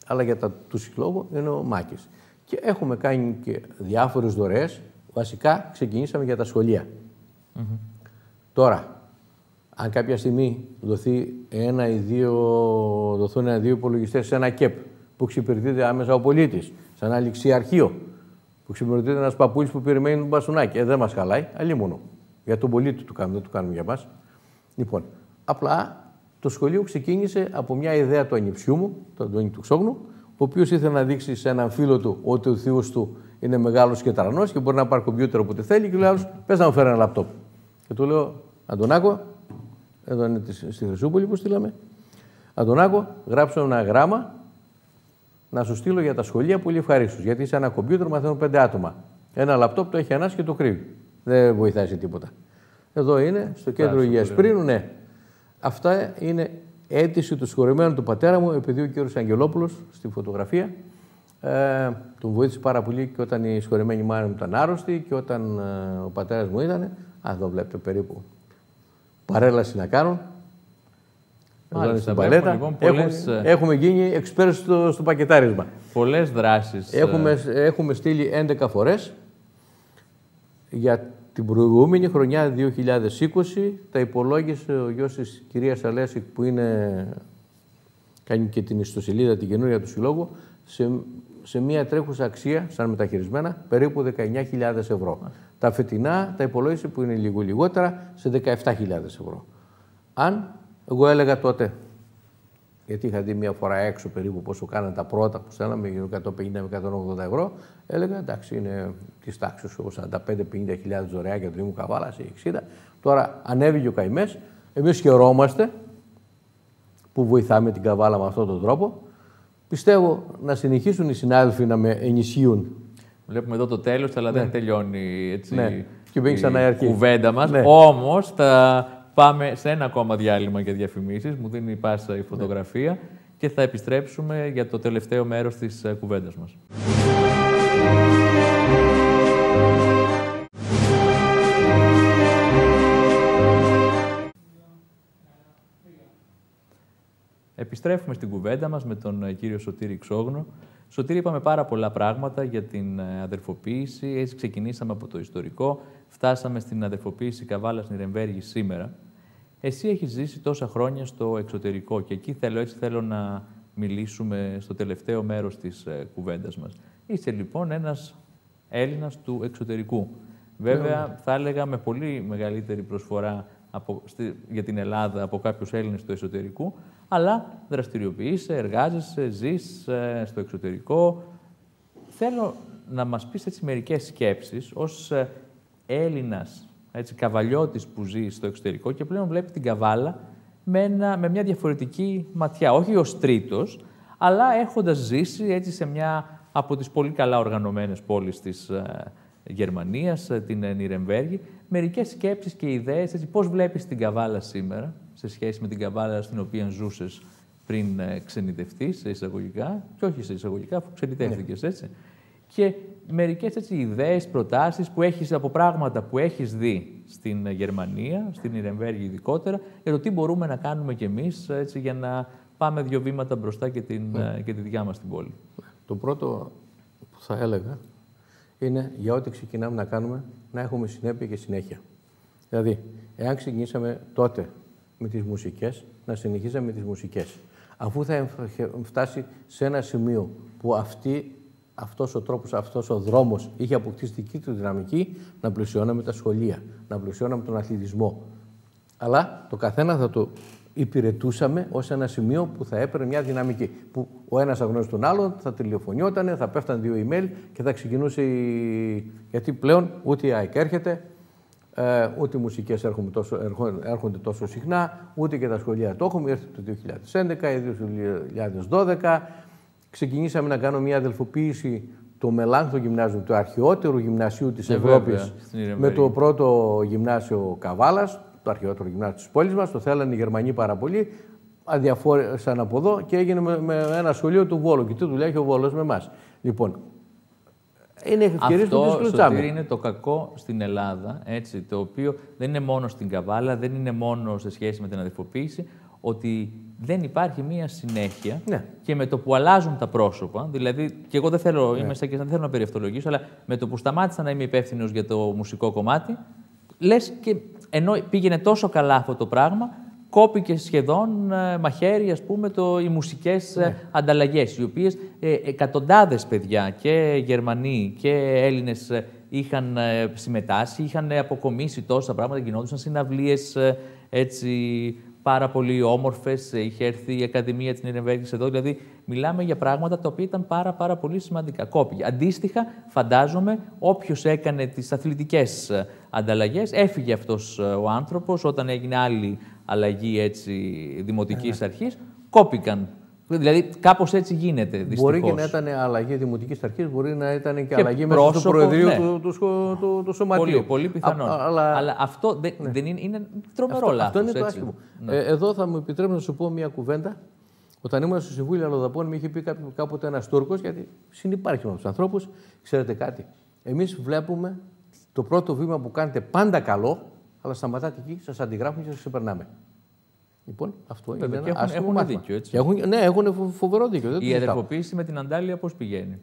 αλλά για τα του συλλόγου είναι ο Μάκης. Και έχουμε κάνει και διάφορες δωρεές. Βασικά ξεκινήσαμε για τα σχολεία. Mm-hmm. Τώρα, αν κάποια στιγμή δοθεί ένα ή δύο, δοθούν ένα-δύο υπολογιστές σε ένα ΚΕΠ που εξυπηρετείται άμεσα ο πολίτης, σε ένα ληξιαρχείο που εξυπηρετείται ένας παππούλης που περιμένει τον μπασουνάκι, ε, δεν μας χαλάει, αλλήμονο. Για τον πολίτη του κάνουμε, δεν το κάνουμε για μας. Λοιπόν, απλά το σχολείο ξεκίνησε από μια ιδέα του ανιψιού μου, του Αντώνη του Ξόγνου, ο οποίος ήθελε να δείξει σε έναν φίλο του ότι ο θείος του είναι μεγάλος και τρανός και μπορεί να πάρει κομπιούτερ όποτε θέλει. Και λέει άλλος, πες να μου φέρει ένα λαπτόπ. Και του λέω, Αντωνάκο, εδώ είναι στη Χρυσούπολη που στείλαμε. Αντωνάκο, γράψω ένα γράμμα να σου στείλω για τα σχολεία πολύ ευχαρίστως. Γιατί σε ένα κομπιούτερ μαθαίνουν πέντε άτομα. Ένα λαπτόπ το έχει ένας και το κρύβει. Δεν βοηθάει σε τίποτα. Εδώ είναι, στο κέντρο υγείας πριν, ναι. Αυτά είναι αίτηση του συγχωρεμένου του πατέρα μου, επειδή ο κύριος Αγγελόπουλος στη φωτογραφία ε, τον βοήθησε πάρα πολύ και όταν η συγχωρεμένη μάνα μου ήταν άρρωστη και όταν ε, ο πατέρας μου ήταν. Α, εδώ βλέπετε περίπου παρέλαση να κάνουν. Εδώ είναι στην παλέτα. Λοιπόν, πολλές... έχουμε, έχουμε γίνει εξπέρ στο, στο πακετάρισμα. Πολλές δράσεις. Έχουμε, έχουμε στείλει έντεκα φορές. Για την προηγούμενη χρονιά, δύο χιλιάδες είκοσι, τα υπολόγισε ο γιος της κυρίας Αλέση, που είναι, κάνει και την ιστοσελίδα την καινούρια του Συλλόγου, σε, σε μία τρέχουσα αξία, σαν μεταχειρισμένα, περίπου δεκαεννιά χιλιάδες ευρώ. Α. Τα φετινά τα υπολόγισε, που είναι λίγο λιγότερα, σε δεκαεπτά χιλιάδες ευρώ. Αν εγώ έλεγα τότε, γιατί είχα δει μία φορά έξω περίπου πόσο κάνανε τα πρώτα που στέλναμε, γύρω εκατόν πενήντα με εκατόν ογδόντα ευρώ, έλεγα εντάξει, είναι τη τάξη σαράντα πέντε με πενήντα χιλιάδες δωρεά για τον Δήμο Καβάλας ή εξήντα. Τώρα ανέβηκε ο καημές. Εμείς χαιρόμαστε που βοηθάμε την Καβάλα με αυτόν τον τρόπο. Πιστεύω να συνεχίσουν οι συνάδελφοι να με ενισχύουν. Βλέπουμε εδώ το τέλος, αλλά ναι. δεν τελειώνει έτσι, ναι. και η, η κουβέντα μας. Ναι. Όμως θα πάμε σε ένα ακόμα διάλειμμα για διαφημίσεις. Μου δίνει πάσα η φωτογραφία ναι. και θα επιστρέψουμε για το τελευταίο μέρος της κουβέντας μας. Επιστρέφουμε στην κουβέντα μας με τον κύριο Σωτήρη Ξόγνο. Σωτήρη, είπαμε πάρα πολλά πράγματα για την αδερφοποίηση. Έτσι ξεκινήσαμε από το ιστορικό, φτάσαμε στην αδερφοποίηση Καβάλας Νιρεμβέργης σήμερα. Εσύ έχεις ζήσει τόσα χρόνια στο εξωτερικό και εκεί θέλω, έτσι θέλω να μιλήσουμε στο τελευταίο μέρος της κουβέντας μας. Είσαι λοιπόν ένας Έλληνας του εξωτερικού. Βέβαια, yeah. θα έλεγα με πολύ μεγαλύτερη προσφορά από, στη, για την Ελλάδα από κάποιους Έλληνες του εσωτερικού, αλλά δραστηριοποιείσαι, εργάζεσαι, ζεις ε, στο εξωτερικό. Θέλω να μας πεις έτσι μερικές σκέψεις ως ε, Έλληνας, έτσι, καβαλιώτης που ζει στο εξωτερικό και πλέον βλέπει την Καβάλα με, ένα, με μια διαφορετική ματιά. Όχι ως τρίτος, αλλά έχοντας ζήσει έτσι σε μια από τις πολύ καλά οργανωμένες πόλεις της ε, Γερμανίας, την Νιρεμβέργη, μερικές σκέψεις και ιδέες, έτσι, πώς βλέπεις την Καβάλα σήμερα, σε σχέση με την Καβάλα στην οποία ζούσες πριν ε, ξενιτευτείς, σε εισαγωγικά, και όχι σε εισαγωγικά, αφού ξενιτεύτηκες, έτσι. Και μερικές έτσι, ιδέες, προτάσεις που έχεις από πράγματα που έχεις δει στην Γερμανία, στην Νιρεμβέργη ειδικότερα, για το τι μπορούμε να κάνουμε κι εμείς, έτσι, για να πάμε δύο βήματα μπροστά και, την, mm. και τη δικιά μας την πόλη. Το πρώτο που θα έλεγα είναι για ό,τι ξεκινάμε να κάνουμε, να έχουμε συνέπεια και συνέχεια. Δηλαδή, εάν ξεκινήσαμε τότε με τις μουσικές, να συνεχίσαμε με τις μουσικές. Αφού θα φτάσει σε ένα σημείο που αυτή, αυτός ο τρόπος, αυτός ο δρόμος είχε αποκτήσει δική του δυναμική, να πλαισιώναμε τα σχολεία, να πλαισιώναμε τον αθλητισμό. Αλλά το καθένα θα το υπηρετούσαμε ως ένα σημείο που θα έπαιρνε μια δυναμική. Που ο ένας αγνώριζε τον άλλον, θα τηλεφωνιότανε, θα πέφταν δύο email και θα ξεκινούσε η... Γιατί πλέον ούτε η ΑΕΚ έρχεται, ε, ούτε οι μουσικές έρχονται τόσο, έρχονται τόσο συχνά, ούτε και τα σχολεία το έχουμε. Ήρθε το δύο χιλιάδες έντεκα ή δύο χιλιάδες δώδεκα. Ξεκινήσαμε να κάνουμε μια αδελφοποίηση το Μελάνθο γυμνάσιο, του αρχαιότερου γυμνασίου της Ευρώπης, με το πρώτο γυμνάσιο Καβάλας, το αρχαιότερο γυμνάσιο της πόλης μας. Το θέλανε οι Γερμανοί πάρα πολύ. Αδιαφόρησαν από εδώ και έγινε με, με ένα σχολείο του Βόλου. Και τι δουλειά έχει ο Βόλος με εμάς. Λοιπόν, είναι ευκαιρίες που τις κλουτσάμε. Αυτό είναι το κακό στην Ελλάδα, έτσι, το οποίο δεν είναι μόνο στην Καβάλα, δεν είναι μόνο σε σχέση με την αδερφοποίηση, ότι δεν υπάρχει μία συνέχεια. Ναι. Και με το που αλλάζουν τα πρόσωπα, δηλαδή, και εγώ δεν θέλω, ναι. είμαι σαν και δεν θέλω να περιευτολογήσω, αλλά με το που σταμάτησα να είμαι υπεύθυνος για το μουσικό κομμάτι, λες και ενώ πήγαινε τόσο καλά αυτό το πράγμα, κόπηκε σχεδόν ε, μαχαίρι, ας πούμε, το, οι μουσικές ναι. ε, ανταλλαγές, οι οποίες ε, εκατοντάδες παιδιά και Γερμανοί και Έλληνες ε, είχαν ε, συμμετάσχει, είχαν ε, αποκομίσει τόσα πράγματα, γινόντουσαν συναυλίες ε, έτσι πάρα πολύ όμορφες, ε, είχε έρθει η Ακαδημία της Νιρεμβέργης εδώ, δηλαδή μιλάμε για πράγματα τα οποία ήταν πάρα, πάρα πολύ σημαντικά. Κόπηκε. Αντίστοιχα, φαντάζομαι, όποιος έκανε τις αθλητικές ε, ανταλλαγές, έφυγε αυτός ε, ο άνθρωπος όταν έγινε άλλη αλλαγή έτσι, δημοτικής αρχής, κόπηκαν. Δηλαδή, κάπως έτσι γίνεται, δυστυχώς. Μπορεί και να ήταν αλλαγή δημοτικής αρχής, μπορεί να ήταν και, και αλλαγή μέσα στο Προεδρείο ναι. του, του, του, του, του Σωματείου. Πολύ, πολύ πιθανόν. Α, αλλά... αλλά αυτό δεν, ναι. δεν είναι, είναι τρομερό αυτό, λάθος. Αυτό είναι το άσχημο. Ναι. Ε, εδώ θα μου επιτρέψει να σου πω μια κουβέντα. Όταν ήμουν στο Συμβούλιο Αλλοδαπών, μου είχε πει κάποτε ένας Τούρκος, γιατί συνυπάρχει με τους ανθρώπους, ξέρετε κάτι. Εμείς βλέπουμε το πρώτο βήμα που κάνετε πάντα καλό, αλλά σταματάτε εκεί, σας αντιγράφουν και σας ξεπερνάμε. Λοιπόν, αυτό Βέβαια, είναι και ένα έχουν, έχουν μάθημα. δίκιο, έτσι. Και έχουν, ναι, έχουν φοβερό δίκιο. Δεν η αδερφοποίηση με την Αντάλια πώς πηγαίνει?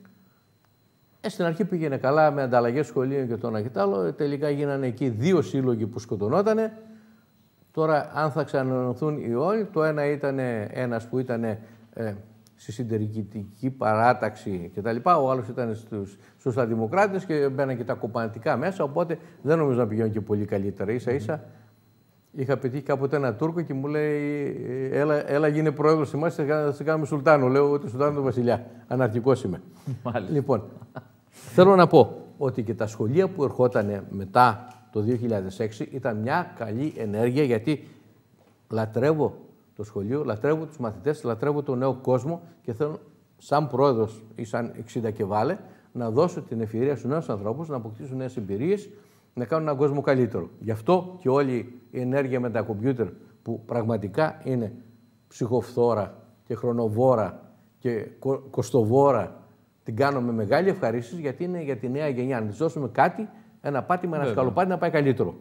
Ε, στην αρχή πήγαινε καλά με ανταλλαγές σχολείων και το ένα και το άλλο. Τελικά γίνανε εκεί δύο σύλλογοι που σκοτωνότανε. Τώρα, αν θα ξανανοθούν οι όλοι, το ένα ήταν ένας που ήταν ε, στη συντηρητική παράταξη κτλ. Ο άλλος ήταν στους σοσιαλδημοκράτες και μπαίναν και τα κοπανατικά μέσα. Οπότε δεν νομίζω να πηγαίνουν και πολύ καλύτερα. Ίσα-ίσα. Mm-hmm. Είχα πετύχει κάποτε ένα Τούρκο και μου λέει: Έλα, έλα γίνε πρόεδρος εμάς, θα σε κάνουμε Σουλτάνο. Λέω ότι Σουλτάνο του Βασιλιά. Αναρχικός είμαι. Μάλιστα. Λοιπόν, θέλω να πω ότι και τα σχολεία που ερχόταν μετά το δύο χιλιάδες έξι ήταν μια καλή ενέργεια, γιατί λατρεύω το σχολείο, λατρεύω τους μαθητές, λατρεύω τον νέο κόσμο και θέλω σαν πρόεδρος ή σαν εξήντα και βάλε να δώσω την ευκαιρία στους νέους ανθρώπους να αποκτήσουν νέες εμπειρίες, να κάνουν έναν κόσμο καλύτερο. Γι' αυτό και όλη η ενέργεια με τα κομπιούτερ που πραγματικά είναι ψυχοφθόρα και χρονοβόρα και κο- κοστοβόρα, την κάνω με μεγάλη ευχαρίστηση, γιατί είναι για τη νέα γενιά. Να της δώσουμε κάτι, ένα πάτημα, ένα σκαλοπάτι να πάει καλύτερο.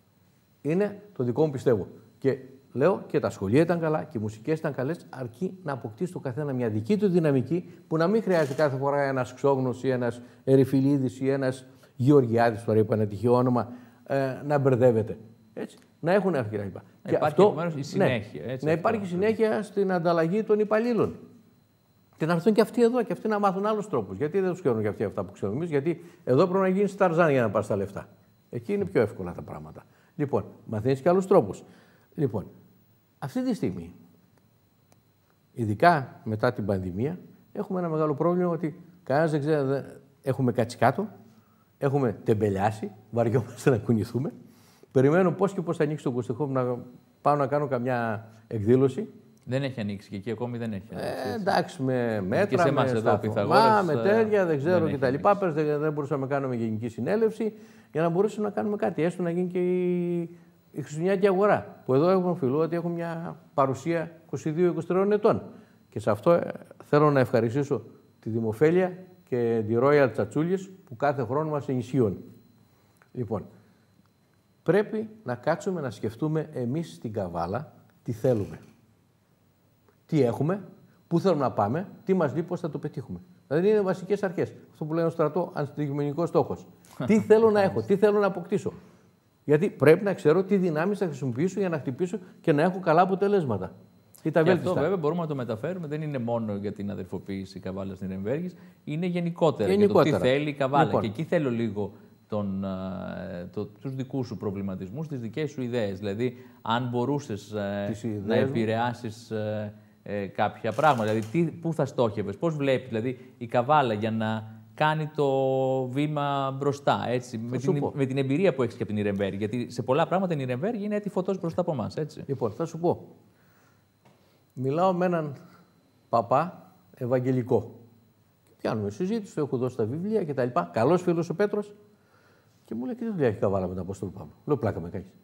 Είναι το δικό μου πιστεύω. Και λέω και τα σχολεία ήταν καλά και οι μουσικές ήταν καλές, αρκεί να αποκτήσει το καθένα μια δική του δυναμική που να μην χρειάζεται κάθε φορά ένας Ξόγνος ή ένας Ερυφιλίδης ή ένας Γεωργιάδης, τώρα είπα ένα τυχαίο όνομα, ε, να μπερδεύεται. Έτσι. Να έχουν ευκαιρία. Να και υπάρχει αυτό, η συνέχεια. Ναι, έτσι, να αυτό. υπάρχει συνέχεια στην ανταλλαγή των υπαλλήλων. Και να έρθουν και αυτοί εδώ και αυτοί να μάθουν άλλους τρόπους. Γιατί δεν τους ξέρουν και αυτοί αυτά που ξέρουμε εμείς, γιατί εδώ πρέπει να γίνει Ταρζάν για να πάρει τα λεφτά. Εκεί είναι πιο εύκολα τα πράγματα. Λοιπόν, μαθαίνεις και άλλους τρόπους. Λοιπόν, αυτή τη στιγμή, ειδικά μετά την πανδημία, έχουμε ένα μεγάλο πρόβλημα ότι κανένας δεν ξέρει, δεν... έχουμε κάτσει κάτω, έχουμε τεμπελιάσει, βαριόμαστε να κουνηθούμε. Περιμένω πώς και πώς θα ανοίξει το Κωστεχόφ να πάω να κάνω καμιά εκδήλωση. Δεν έχει ανοίξει και εκεί ακόμη δεν έχει ανοίξει. Ε, εντάξει, με μέτρα, και με σταθμά, με τέτοια, δεν ξέρω κτλ. Δεν, δεν μπορούσαμε να κάνουμε γενική συνέλευση για να μπορούσαμε να κάνουμε κάτι. Έστω να γίνει και η, η Χριστουγεννιάτικη αγορά. Που εδώ έχουμε φιλού ότι έχουν μια παρουσία είκοσι δύο είκοσι τρία ετών. Και σε αυτό θέλω να ευχαριστήσω τη Δημοφέλεια και τη Royal Τσατσούλης που κάθε χρόνο μας ενισχύουν. Λοιπόν, πρέπει να κάτσουμε να σκεφτούμε εμείς στην Καβάλα τι θέλουμε. Τι έχουμε, πού θέλουμε να πάμε, τι μας λείπει, πώς θα το πετύχουμε. Δηλαδή είναι βασικές αρχές. Αυτό που λένε στο στρατό, αντικειμενικός στόχος. Τι θέλω να έχω, τι θέλω να αποκτήσω. Γιατί πρέπει να ξέρω τι δυνάμεις θα χρησιμοποιήσω για να χτυπήσω και να έχω καλά αποτελέσματα. Και αυτό βέβαια μπορούμε να το μεταφέρουμε. Δεν είναι μόνο για την αδερφοποίηση Καβάλας Νιρεμβέργης, είναι γενικότερα, γενικότερα για το τι θέλει η Καβάλα. Λοιπόν. Και εκεί θέλω λίγο τον, το, τους δικούς σου προβληματισμούς, τις δικές σου ιδέες. Δηλαδή, αν μπορούσες ε, να επηρεάσεις ε, ε, κάποια πράγματα, δηλαδή τι, πού θα στόχευες, πώς βλέπεις δηλαδή, η Καβάλα για να κάνει το βήμα μπροστά, έτσι, με την, με την εμπειρία που έχεις και από την Νιρεμβέργη. Γιατί σε πολλά πράγματα η Νιρεμβέργη είναι έτη φωτός μπροστά από εμάς, έτσι. Λοιπόν, θα σου πω. Μιλάω με έναν παπά ευαγγελικό. Πιάνουμε συζήτηση, του έχω δώσει τα βιβλία κτλ. Καλός φίλος ο Πέτρος. Και μου λέει: τι δουλειά έχει Καβάλα με τον Απόστολο Παύλο. Λέω: πλάκα με κάνεις.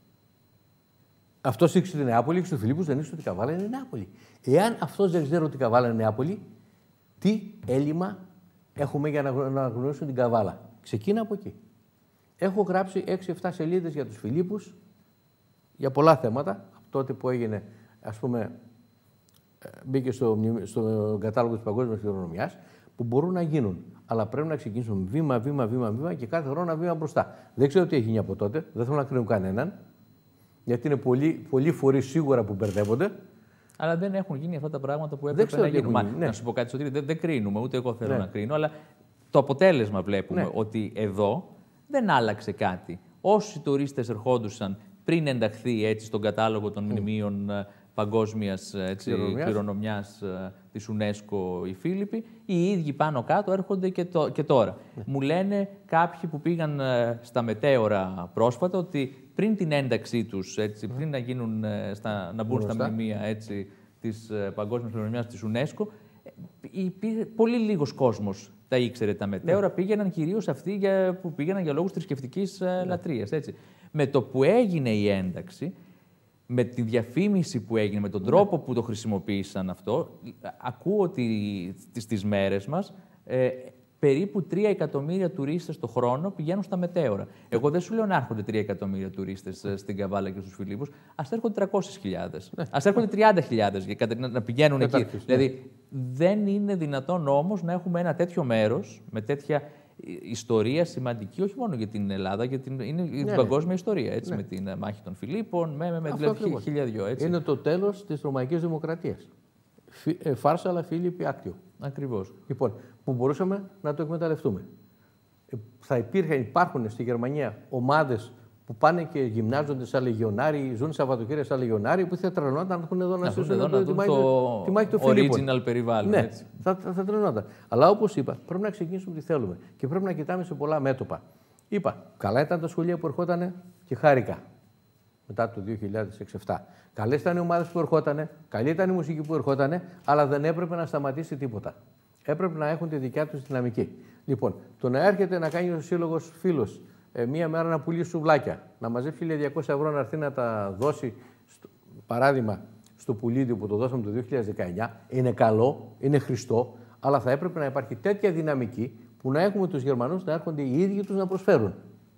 Αυτός ήξερε τη Νεάπολη, ήξερε του Φιλίππους, δεν ήξερε ότι η Καβάλα είναι Νεάπολη. Εάν αυτός δεν ξέρει ότι η Καβάλα είναι Νεάπολη, τι έλλειμμα έχουμε για να γνωρίσουν την Καβάλα. Ξεκίνα από εκεί. Έχω γράψει έξι εφτά σελίδες για τους Φιλίππους, για πολλά θέματα. Από τότε που έγινε, ας πούμε, μπήκε στο, στο κατάλογο της Παγκόσμιας Κληρονομιάς, που μπορούν να γίνουν. Αλλά πρέπει να ξεκινήσουμε βήμα, βήμα, βήμα, βήμα και κάθε χρόνο ένα βήμα μπροστά. Δεν ξέρω τι έχει γίνει από τότε, δεν θέλω να κρίνω κανέναν, γιατί είναι πολλοί, πολλοί φορείς σίγουρα που μπερδεύονται. Αλλά δεν έχουν γίνει αυτά τα πράγματα που έπρεπε να γίνουν. Μα, ναι. Να σου πω κάτι, Σωτήρη, δεν, δεν κρίνουμε, ούτε εγώ θέλω ναι. να κρίνω, αλλά το αποτέλεσμα βλέπουμε ναι. ότι εδώ δεν άλλαξε κάτι. Όσοι τουρίστες ερχόντουσαν πριν ενταχθεί έτσι στον κατάλογο των mm. μνημείων παγκόσμιας κληρονομιάς της UNESCO οι Φίλιπποι, οι ίδιοι πάνω κάτω έρχονται και, το, και τώρα. Mm. Μου λένε κάποιοι που πήγαν στα μετέωρα πρόσφατα ότι πριν την ένταξή τους, έτσι, mm. πριν να, γίνουν, στα, να μπουν mm. στα μνημεία έτσι, της παγκόσμιας κληρονομιάς της UNESCO, υπήρχε πολύ λίγος κόσμος τα ήξερε τα μετέωρα, mm. πήγαιναν κυρίως αυτοί για, που πήγαιναν για λόγους θρησκευτικής mm. λατρείας. Έτσι. Με το που έγινε η ένταξη, με τη διαφήμιση που έγινε, με τον τρόπο που το χρησιμοποίησαν αυτό, ακούω ότι στις μέρες μας ε, περίπου τρία εκατομμύρια τουρίστες το χρόνο πηγαίνουν στα μετέωρα. Εγώ δεν σου λέω να έρχονται τρία εκατομμύρια τουρίστες στην Καβάλα και στους Φιλίππους, ας έρχονται τριακόσιες χιλιάδες, ναι. ας έρχονται τριάντα χιλιάδες να πηγαίνουν εκεί. Ναι. Δηλαδή, δεν είναι δυνατόν όμως να έχουμε ένα τέτοιο μέρος με τέτοια ιστορία σημαντική, όχι μόνο για την Ελλάδα, για την, είναι ναι, την παγκόσμια ναι. ιστορία. Έτσι, ναι. Με την μάχη των Φιλίππων, με, με, με δηλαδή, χίλια δυο. Έτσι. Είναι το τέλος της Ρωμαϊκής Δημοκρατίας. Φάρσα, αλλά Φίλιπποι άκτιο. Ακριβώς. Λοιπόν, που μπορούσαμε να το εκμεταλλευτούμε. Θα υπήρχαν, υπάρχουν στη Γερμανία ομάδες που πάνε και γυμνάζονται σαν λεγιονάροι, ζουν Σαββατοκύριακα σαν λεγιονάροι, που θα τρελνόταν να έρθουν εδώ να στήσουν εδώ να δουν το, το original περιβάλλον. Ναι, έτσι. θα, θα, θα τρελνόταν. Αλλά όπως είπα, πρέπει να ξεκινήσουμε τι θέλουμε και πρέπει να κοιτάμε σε πολλά μέτωπα. Είπα, καλά ήταν τα σχολεία που ερχόταν και χάρηκα μετά το δύο χιλιάδες έξι επτά. Καλές ήταν οι ομάδες που ερχόταν, καλή ήταν η μουσική που ερχόταν, αλλά δεν έπρεπε να σταματήσει τίποτα. Έπρεπε να έχουν τη δικιά τους δυναμική. Λοιπόν, το να έρχεται να κάνει ο σύλλογος φίλος ε, μία μέρα να πουλήσει σουβλάκια, να μαζέψει χίλια διακόσια ευρώ να έρθει να τα δώσει, στο, παράδειγμα, στο πουλίδι που το δώσαμε το δύο χιλιάδες δεκαεννιά, είναι καλό, είναι χρηστό, αλλά θα έπρεπε να υπάρχει τέτοια δυναμική που να έχουμε τους Γερμανούς να έρχονται οι ίδιοι τους να προσφέρουν.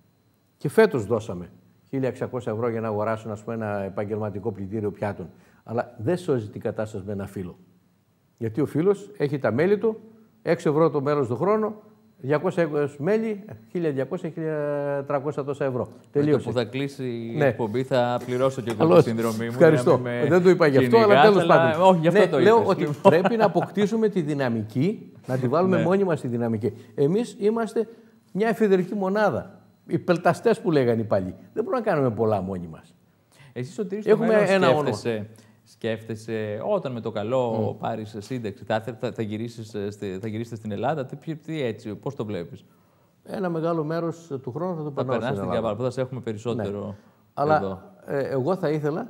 Και φέτος δώσαμε χίλια εξακόσια ευρώ για να αγοράσουν, ας πούμε, ένα επαγγελματικό πλυντήριο πιάτων. Αλλά δεν σώζει την κατάσταση με ένα φύλλο. Γιατί ο φίλος έχει τα μέλη του, έξι ευρώ το μέλος του χρόνου, διακόσια μέλη, χίλια διακόσια με χίλια τριακόσια τόσα ευρώ. Τελείωσε. Με το που θα κλείσει η ναι. εκπομπή θα πληρώσω και εγώ τη συνδρομή μου. Ευχαριστώ. Δεν το είπα γι' αυτό, αλλά τέλος πάντων. Όχι, γι' αυτό ναι, το λέω είπες, ότι λοιπόν. Πρέπει να αποκτήσουμε τη δυναμική, να τη βάλουμε ναι. μόνοι μας τη δυναμική. Εμείς είμαστε μια εφηδερική μονάδα. Οι πελταστές που λέγανε οι παλιοί. Δεν μπορούμε να κάνουμε πολλά μόνοι μας. Εσύ Σωτήρη, έχουμε ένα σκέφτεσαι, σκέφτεσαι όταν με το καλό mm. πάρεις σύνταξη, θα, θα, θα, γυρίσεις, θα γυρίσετε στην Ελλάδα, τι, τι έτσι, πώς το βλέπεις? Ένα μεγάλο μέρος του χρόνου θα το περνάω στην Ελλάδα. Καβάλα, που θα σε έχουμε περισσότερο ναι. Αλλά εδώ. Ε, εγώ θα ήθελα,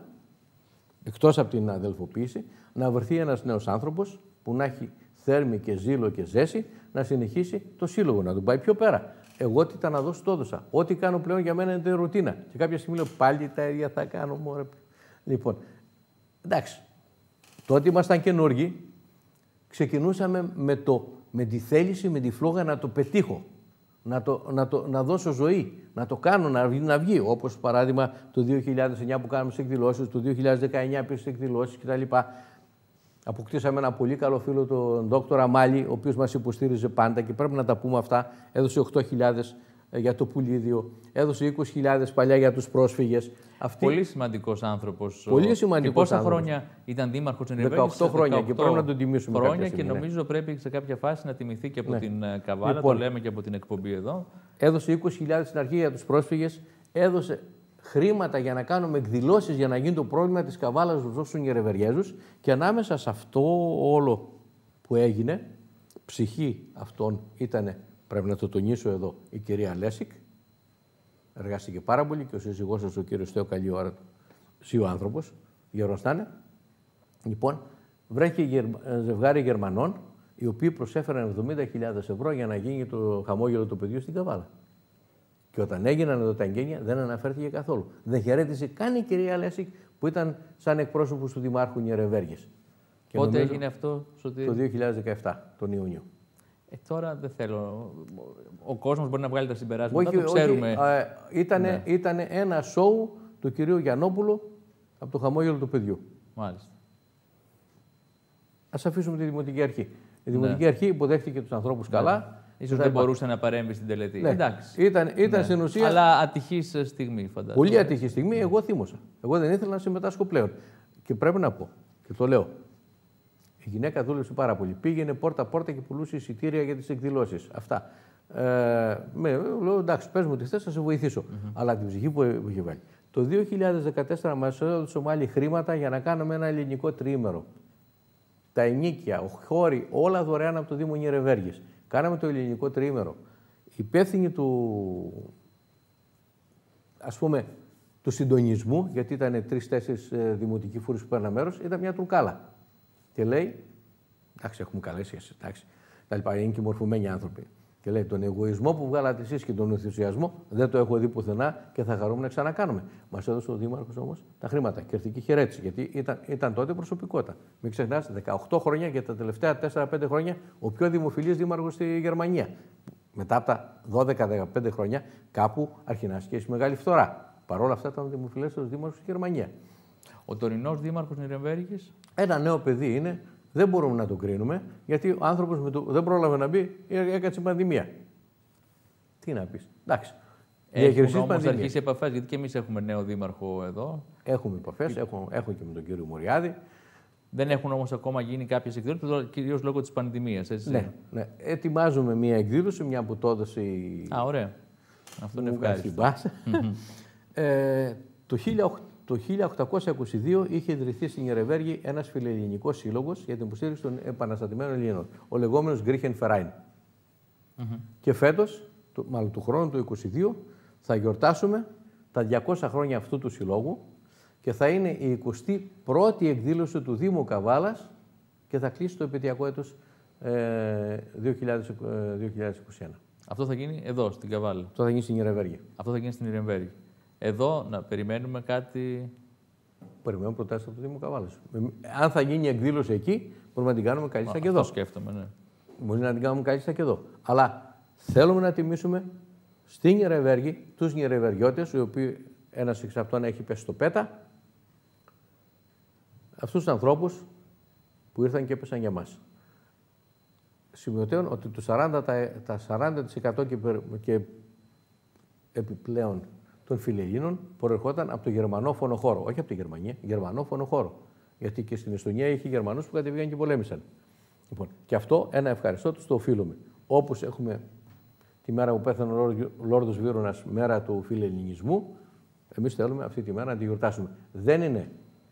εκτός από την αδελφοποίηση, να βρεθεί ένας νέος άνθρωπος που να έχει θέρμη και ζήλο και ζέση, να συνεχίσει το σύλλογο, να τον πάει πιο πέρα. Εγώ τι τα να δώσω, το έδωσα. Ό,τι κάνω πλέον για μένα είναι ρουτίνα. Και κάποια στιγμή λέω πάλι τα ίδια θα κάνω. Μωρέ. Λοιπόν, εντάξει. Τότε ήμασταν καινούργοι. Ξεκινούσαμε με, το, με τη θέληση, με τη φλόγα να το πετύχω. Να, το, να, το, να δώσω ζωή. Να το κάνω, να, να βγει. Όπως παράδειγμα το δύο χιλιάδες εννιά που κάναμε στις εκδηλώσεις, το δύο χιλιάδες δεκαεννιά επίσης στις εκδηλώσεις κτλ. Αποκτήσαμε ένα πολύ καλό φίλο, τον δόκτορα Μάλι, ο οποίος μας υποστήριζε πάντα και πρέπει να τα πούμε αυτά. Έδωσε οκτώ χιλιάδες για το πουλίδιο, έδωσε είκοσι χιλιάδες παλιά για τους πρόσφυγες. Αυτή... Πολύ σημαντικός άνθρωπος. Πολύ σημαντικός. Και πόσα άνθρωπος. χρόνια ήταν δήμαρχος της Νιρεμβέργης? δεκαοκτώ χρόνια και πρέπει να τον τιμήσουμε. Χρόνια και νομίζω ναι. πρέπει σε κάποια φάση να τιμηθεί και από ναι. την Καβάλα. Λοιπόν, το λέμε και από την εκπομπή εδώ. Έδωσε είκοσι χιλιάδες στην αρχή για τους πρόσφυγες, έδωσε χρήματα για να κάνουμε εκδηλώσεις για να γίνει το πρόβλημα της Καβάλας στους δώσουν Νιρεμβεργέζους και ανάμεσα σε αυτό όλο που έγινε, ψυχή αυτών ήταν, πρέπει να το τονίσω εδώ, η κυρία Λέσικ, εργάστηκε πάρα πολύ και ο σύζυγός σας, ο κύριος Θεό, καλή ώρα του, ζει ο άνθρωπος, γερός να είναι. Λοιπόν, βρέθηκε ζευγάρι Γερμανών, οι οποίοι προσέφεραν εβδομήντα χιλιάδες ευρώ για να γίνει το χαμόγελο του παιδιού στην Καβάλα. Και όταν έγιναν εδώ τα εγγένεια, δεν αναφέρθηκε καθόλου. Δεν χαιρέτησε καν η κυρία Λέσικ που ήταν σαν εκπρόσωπος του Δημάρχου Νιρεμβέργης. Πότε έγινε αυτό, Σωτήρη? Το δύο χιλιάδες δεκαεπτά, τον Ιούνιο. Ε, τώρα δεν θέλω. Ο κόσμος μπορεί να βγάλει τα συμπεράσματα. Όχι, το ξέρουμε. Ήταν ναι. ήτανε ένα σοου του κυρίου Γιαννόπουλου από το χαμόγελο του παιδιού. Μάλιστα. Ας αφήσουμε τη Δημοτική Αρχή. Η Δημοτική ναι. Αρχή υποδέχτηκε τους ανθρώπους ναι. καλά. Ίσως δεν μπορούσε να παρέμβει στην τελετή. Ναι. Εντάξει. Ήταν, ήταν ναι. στην ουσία. Αλλά ατυχής στιγμή, φαντάζομαι. Πολύ ατυχή στιγμή. Εγώ θύμωσα. Εγώ δεν ήθελα να συμμετάσχω πλέον. Και πρέπει να πω, και το λέω. Η γυναίκα δούλεψε πάρα πολύ. Πήγαινε πόρτα-πόρτα και πουλούσε εισιτήρια για τις εκδηλώσεις. Αυτά. Ε, με, λέω εντάξει, πες μου τι θες, θα σε βοηθήσω. Mm-hmm. Αλλά την ψυχή που, που είχε βάλει. Το δύο χιλιάδες δεκατέσσερα μας έδωσε ο Μάλι χρήματα για να κάνουμε ένα ελληνικό τριήμερο. Τα ενίκια, ο χώροι, όλα δωρεάν από το Δήμο Νιρεμβέργης. Κάναμε το ελληνικό τριήμερο. Η υπεύθυνη του, ας πούμε, του συντονισμού, γιατί ήταν τρεις-τέσσερις ε, δημοτικοί φορείς που παίρναν μέρος, ήταν μια τρουκάλα. Και λέει, εντάξει, έχουμε καλέσει εσείς, εντάξει, τα λοιπά, είναι και μορφωμένοι άνθρωποι. Και λέει, τον εγωισμό που βγάλατε εσείς και τον ενθουσιασμό δεν το έχω δει πουθενά και θα χαρούμε να ξανακάνουμε. Μας έδωσε ο Δήμαρχος όμως τα χρήματα. Κερδική χαιρέτηση, γιατί ήταν, ήταν τότε προσωπικότητα. Μην ξεχνάς, δεκαοκτώ χρόνια και τα τελευταία τέσσερα πέντε χρόνια ο πιο δημοφιλής δήμαρχος στη Γερμανία. Μετά από τα δώδεκα δεκαπέντε χρόνια κάπου αρχινάστηκε η μεγάλη φθορά. Παρ' όλα αυτά ήταν ο δημοφιλέστερος δήμαρχος στη Γερμανία. Ο τωρινός δήμαρχος Νιρεμβέργης. Ένα νέο παιδί είναι. Δεν μπορούμε να το κρίνουμε, γιατί ο άνθρωπος το... δεν πρόλαβε να μπει, έκατσε πανδημία. Τι να πεις. Εντάξει. Έχουν όμως αρχίσει επαφές, γιατί και εμείς έχουμε νέο δήμαρχο εδώ. Έχουμε επαφές, έχω, έχω και με τον κύριο Μουριάδη. Δεν έχουν όμως ακόμα γίνει κάποιες εκδήλωσεις, κυρίως λόγω της πανδημίας, έτσι. Ναι, ναι. Ετοιμάζουμε μια εκδήλωση, μια που το έδωσε η... Α, ωραία. Αυτό είναι ευχάριστο. ε, το Το χίλια οκτακόσια είκοσι δύο είχε ιδρυθεί στην Νιρεμβέργη ένας φιλελληνικός σύλλογος για την υποστήριξη των επαναστατημένων Ελλήνων, ο λεγόμενος Γκρίχεν Φεράιν. Mm-hmm. Και φέτος, το, μάλλον του χρόνου του είκοσι δύο, θα γιορτάσουμε τα διακόσια χρόνια αυτού του συλλόγου και θα είναι η εικοστή πρώτη εκδήλωση του Δήμου Καβάλας και θα κλείσει το επαιτειακό έτος ε, δύο χιλιάδες είκοσι ένα. Αυτό θα γίνει εδώ, στην Καβάλα. Αυτό θα γίνει στην Νιρεμβέργη. Αυτό θα γίνει στην Νιρεμβέργη. Εδώ να περιμένουμε κάτι. Περιμένουμε προτάσεις από το Δήμο Καβάλας. Αν θα γίνει εκδήλωση εκεί, μπορούμε να την κάνουμε καλύτερα και εδώ. Αυτό σκέφτομαι, ναι. Μπορεί να την κάνουμε καλύτερα και εδώ. Αλλά θέλουμε να τιμήσουμε στην Νιρεμβέργη τους Νιρεμβεργιώτες, οι οποίοι ένας εξ αυτών έχει πέσει στο πέτα, αυτούς τους ανθρώπους που ήρθαν και έπεσαν για μας. Σημειωτέων ότι το σαράντα τοις εκατό και, και επιπλέον των φιλελλήνων προερχόταν από το γερμανόφωνο χώρο. Όχι από τη Γερμανία, γερμανόφωνο χώρο. Γιατί και στην Εστονία είχε Γερμανούς που κατεβήκαν και πολέμησαν. Λοιπόν, και αυτό ένα ευχαριστώ τους το οφείλουμε. Όπως έχουμε τη μέρα που πέθανε ο Λόρδος Βύρονας, μέρα του φιλελληνισμού, εμείς θέλουμε αυτή τη μέρα να τη γιορτάσουμε. Δεν είναι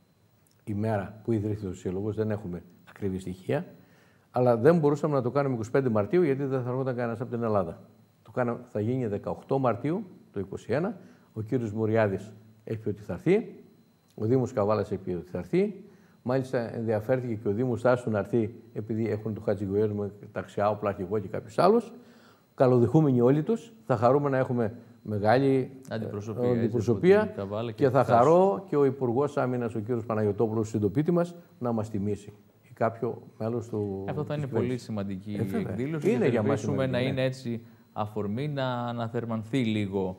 η μέρα που ιδρύθηκε ο Σύλλογος, δεν έχουμε ακριβή στοιχεία, αλλά δεν μπορούσαμε να το κάνουμε είκοσι πέντε Μαρτίου, γιατί δεν θα έρχονταν κανένας από την Ελλάδα. Το κάναμε, θα γίνει δεκαοκτώ Μαρτίου το είκοσι ένα. Ο κύριος Μουριάδης έχει πει ότι θα έρθει. Ο Δήμος Καβάλας έχει πει ότι θα έρθει. Μάλιστα ενδιαφέρθηκε και ο Δήμος Τάσου να έρθει, επειδή έχουν το Χατζηγοέλου με ταξιάοπλα και εγώ και κάποιος άλλος. Καλοδεχούμενοι όλοι τους. Θα χαρούμε να έχουμε μεγάλη αντιπροσωπεία, αντιπροσωπεία και, και, και θα χαρώ και ο Υπουργός Άμυνας, ο κύριος Παναγιωτόπουλος, συντοπίτη μας, να μας τιμήσει. Ή κάποιο μέλος του. Αυτό θα είναι πολύ σημαντική ε, εκδήλωση. Είναι για μας σημαντική, να ναι. είναι έτσι αφορμή να αναθερμανθεί λίγο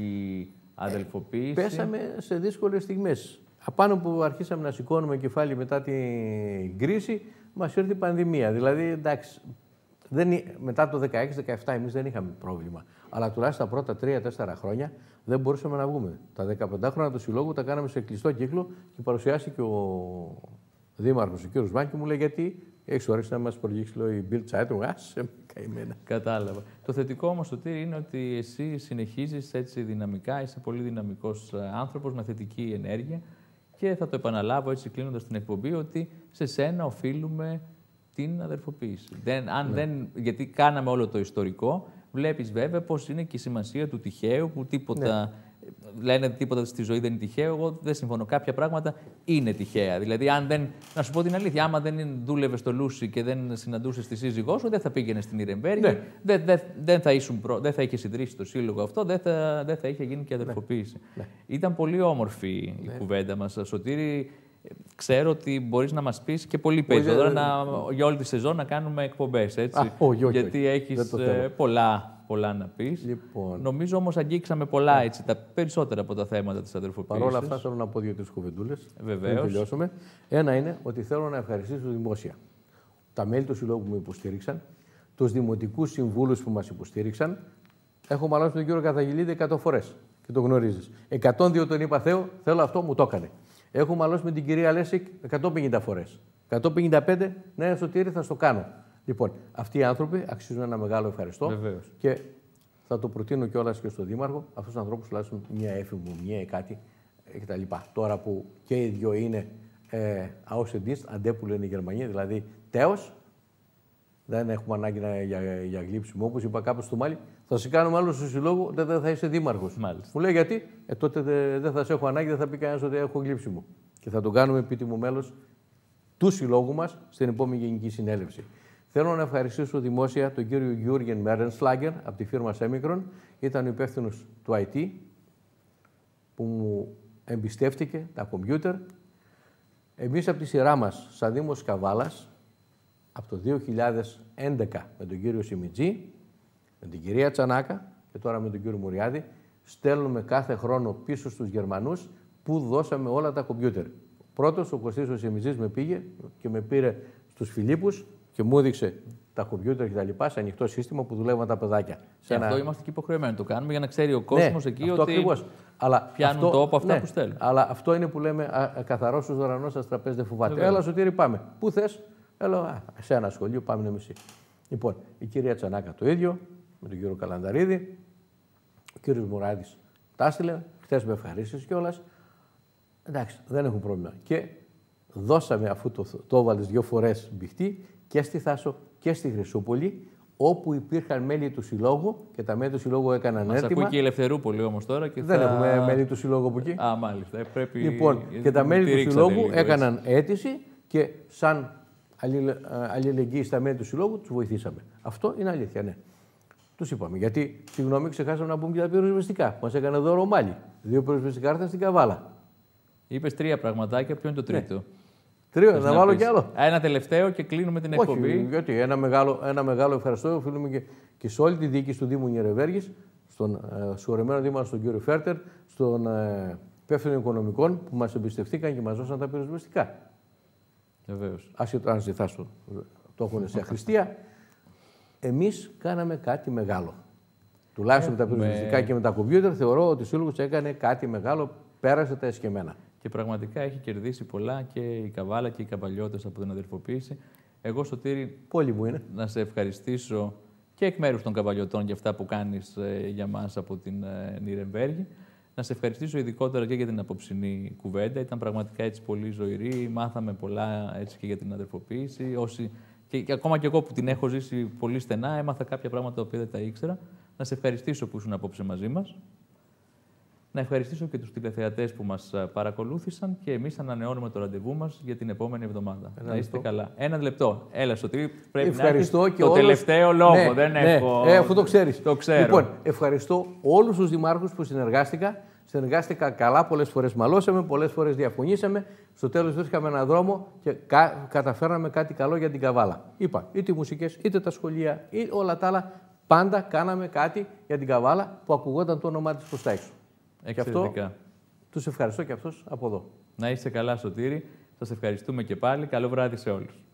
η αδελφοποίηση. Ε, πέσαμε σε δύσκολες στιγμές. Απάνω που αρχίσαμε να σηκώνουμε κεφάλι μετά την κρίση, μας ήρθε η πανδημία. Δηλαδή, εντάξει, δεν, μετά το δεκαέξι δεκαεπτά εμείς δεν είχαμε πρόβλημα. Αλλά τουλάχιστον τα πρώτα τρία τέσσερα χρόνια δεν μπορούσαμε να βγούμε. Τα δεκαπέντε χρόνια του Συλλόγου τα κάναμε σε κλειστό κύκλο και παρουσιάστηκε ο Δήμαρχος, ο κ. Μάκη, μου λέει γιατί έχεις όρεξη να μας προγείξει η Bild Zeitung. Άσε, καημένα. Κατάλαβα. Το θετικό όμως, Σωτήρη, είναι ότι εσύ συνεχίζεις έτσι δυναμικά, είσαι πολύ δυναμικός άνθρωπος με θετική ενέργεια και θα το επαναλάβω έτσι κλείνοντας την εκπομπή ότι σε σένα οφείλουμε την αδερφοποίηση. Δεν, αν ναι. δεν, γιατί κάναμε όλο το ιστορικό, βλέπεις βέβαια πως είναι και η σημασία του τυχαίου που τίποτα. Ναι. Λένε τίποτα στη ζωή δεν είναι τυχαίο. Εγώ δεν συμφωνώ. Κάποια πράγματα είναι τυχαία. Δηλαδή, αν δεν. Να σου πω την αλήθεια, άμα δεν δούλευε στο Λούσι και δεν συναντούσε τη σύζυγό σου, δεν θα πήγαινε στην Νιρεμβέργη. Ναι. Δεν, δεν, δεν, θα προ... δεν θα είχε ιδρύσει το σύλλογο αυτό, δεν θα, δεν θα είχε γίνει και αδερφοποίηση. Ναι. Ναι. Ήταν πολύ όμορφη ναι. η κουβέντα μας. Σωτήρη, ξέρω ότι μπορείς να μας πεις και πολύ περισσότερο να... για όλη τη σεζόν να κάνουμε εκπομπές. Έτσι. Α, όχι, όχι, γιατί έχεις πολλά. πολλά να πεις. Λοιπόν. Νομίζω όμως αγγίξαμε πολλά, έτσι, τα περισσότερα από τα θέματα της αδερφοποίησης. Παρ' όλα αυτά θέλω να πω δύο-τρεις κουβεντούλες. Βεβαίως. Να τελειώσουμε. Ένα είναι ότι θέλω να ευχαριστήσω δημόσια τα μέλη του Συλλόγου που με υποστήριξαν, τους δημοτικούς συμβούλους που μας υποστήριξαν. Έχω μαλώσει τον κύριο Καθαγιλίδη εκατό φορές και το γνωρίζεις. εκατόν δύο τον είπα Θεό, θέλω αυτό, μου το έκανε. Έχω μαλώσει με την κυρία Λέσικ εκατόν πενήντα φορές. εκατόν πενήντα πέντε, ναι, Σωτήρη, θα στο κάνω. Λοιπόν, αυτοί οι άνθρωποι αξίζουν ένα μεγάλο ευχαριστώ. Βεβαίως. Και θα το προτείνω κιόλας και στον Δήμαρχο, αυτούς τους ανθρώπους τουλάχιστον μια εφημομία ή κάτι κτλ. Τώρα που και οι δυο είναι ε, Außendienst, αντέ που λένε οι Γερμανοί, δηλαδή τέος, δεν έχουμε ανάγκη να, για, για γλύψιμο. Όπως είπα κάπου στο Μάλι, θα σε κάνουμε άλλο στο συλλόγο, δεν δε θα είσαι δήμαρχος. Μάλιστα. Μου λέει γιατί, ε, τότε δεν δε θα σε έχω ανάγκη, δεν θα πει κανένας ότι έχω γλύψιμο. Και θα τον κάνουμε επίτιμο μέλος του συλλόγου μας στην επόμενη Γενική Συνέλευση. Θέλω να ευχαριστήσω δημόσια τον κύριο Γιούργεν Μέρενσλάγκερ από τη φίρμα Σέμικρον. Ήταν ο υπεύθυνος του άι τι που μου εμπιστεύτηκε τα κομπιούτερ. Εμείς από τη σειρά μας, σαν Δήμος Καβάλας, από το δύο χιλιάδες έντεκα με τον κύριο Σιμιτζή, με την κυρία Τσανάκα και τώρα με τον κύριο Μουριάδη, στέλνουμε κάθε χρόνο πίσω στους Γερμανούς που δώσαμε όλα τα κομπιούτερ. Πρώτος, ο Κωστής ο Σιμιτζής με πήγε και με πήρε στους Φιλίππους και μου έδειξε τα κομπιούτερ και τα λοιπά σε ανοιχτό σύστημα που δουλεύαν τα παιδάκια. Και ένα... αυτό είμαστε και υποχρεωμένοι να το κάνουμε για να ξέρει ο κόσμος ναι, εκεί αυτό ότι ακριβώς. Αλλά πιάνουν αυτό, τόπο αυτά ναι, που στέλνουν. Αλλά αυτό είναι που λέμε καθαρός στους δωρανός σας τραπέζι δεν φοβάται. Βέβαια. Έλα Σωτήρη πάμε. Πού θες? Έλα σε ένα σχολείο πάμε εμείς. Λοιπόν, η κυρία Τσανάκα το ίδιο, με τον κύριο Καλανταρίδη, ο κύριος Μουράδης τα έστειλε, χθες με ευχαρίστηση κιόλας. Εντάξει, δεν έχουν πρόβλημα. Και δώσαμε, αφού το, το έβαλες δύο φορές μπιχτή, και στη Θάσο και στη Χρυσούπολη, όπου υπήρχαν μέλη του Συλλόγου και τα μέλη του Συλλόγου έκαναν Μας έτοιμα. ακούει και η Ελευθερούπολη όμως τώρα. Και δεν θα... έχουμε μέλη του Συλλόγου από εκεί. Α, μάλιστα. Πρέπει... Λοιπόν, και τα μέλη του Συλλόγου λίγο, έκαναν έτσι. αίτηση και σαν αλληλεγγύη στα μέλη του Συλλόγου τους βοηθήσαμε. Αυτό είναι αλήθεια, ναι. Τους είπαμε. Γιατί, συγγνώμη, ξεχάσαμε να πούμε και τα πυροσβεστικά. Μας έκανε δώρο Μάλι. Δύο πυροσβεστικά ήρθαν στην Καβάλα. Είπες τρία πραγματάκια, ποιο είναι το τρίτο? Ναι. Τρία, να, να βάλω κι άλλο. Ένα τελευταίο και κλείνουμε την Όχι, εκπομπή. Γιατί ένα μεγάλο, ένα μεγάλο ευχαριστώ οφείλουμε και, και σε όλη τη διοίκηση του Δήμου Νιερεβέργης, στον ε, συγχωρεμένο δήμαρχο τον κύριο Φέρτερ, στον ε, υπεύθυνο οικονομικών που μας εμπιστευτήκαν και μας δώσαν τα πυροσβεστικά. Βεβαίως. Άσχετο αν ζητάς το, το έχουν σε αχρηστία. Εμείς κάναμε κάτι μεγάλο. Τουλάχιστον με τα πυροσβεστικά και με τα κομπιούτερ θεωρώ ότι ο Σύλλογος έκανε κάτι μεγάλο, πέρασε τα εσκεμμένα. Και πραγματικά έχει κερδίσει πολλά και η Καβάλα και οι Καβαλιώτες από την αδερφοποίηση. Εγώ, Σωτήρη, πολύ μου είναι. Να σε ευχαριστήσω και εκ μέρους των Καβαλιωτών για αυτά που κάνεις ε, για μας από την ε, Νιρεμβέργη. Να σε ευχαριστήσω ειδικότερα και για την απόψινή κουβέντα. Ήταν πραγματικά έτσι πολύ ζωηρή. Μάθαμε πολλά έτσι και για την αδερφοποίηση. Όσοι, και, και ακόμα και εγώ που την έχω ζήσει πολύ στενά, έμαθα κάποια πράγματα τα οποία δεν τα ήξερα. Να σε ευχαριστήσω που ήσουν απόψε μαζί μας. Να ευχαριστήσω και τους τηλεθεατές που μας παρακολούθησαν και εμείς ανανεώνουμε το ραντεβού μας για την επόμενη εβδομάδα. Ένα να είστε λεπτό. καλά. Ένα λεπτό. Έλα, Σωτήρη, πρέπει ευχαριστώ να έχεις και το όλους... τελευταίο λόγο. Ναι, δεν ναι, έχω... Ε, αφού το ξέρεις. Το ξέρω. Λοιπόν, ευχαριστώ όλους τους δημάρχους που συνεργάστηκα. Συνεργάστηκα καλά, πολλές φορές μαλώσαμε, πολλές φορές διαφωνήσαμε. Στο τέλος βρίσκαμε έναν δρόμο και κα... καταφέραμε κάτι καλό για την Καβάλα. Είπα, είτε οι μουσικές, είτε τα σχολεία, είτε όλα τα άλλα. Πάντα κάναμε κάτι για την Καβάλα που ακουγόταν το όνομά της προς τα έξω. Εξαιρετικά. Αυτό, τους ευχαριστώ και αυτούς από εδώ. Να είστε καλά, Σωτήρη. Σας ευχαριστούμε και πάλι. Καλό βράδυ σε όλους.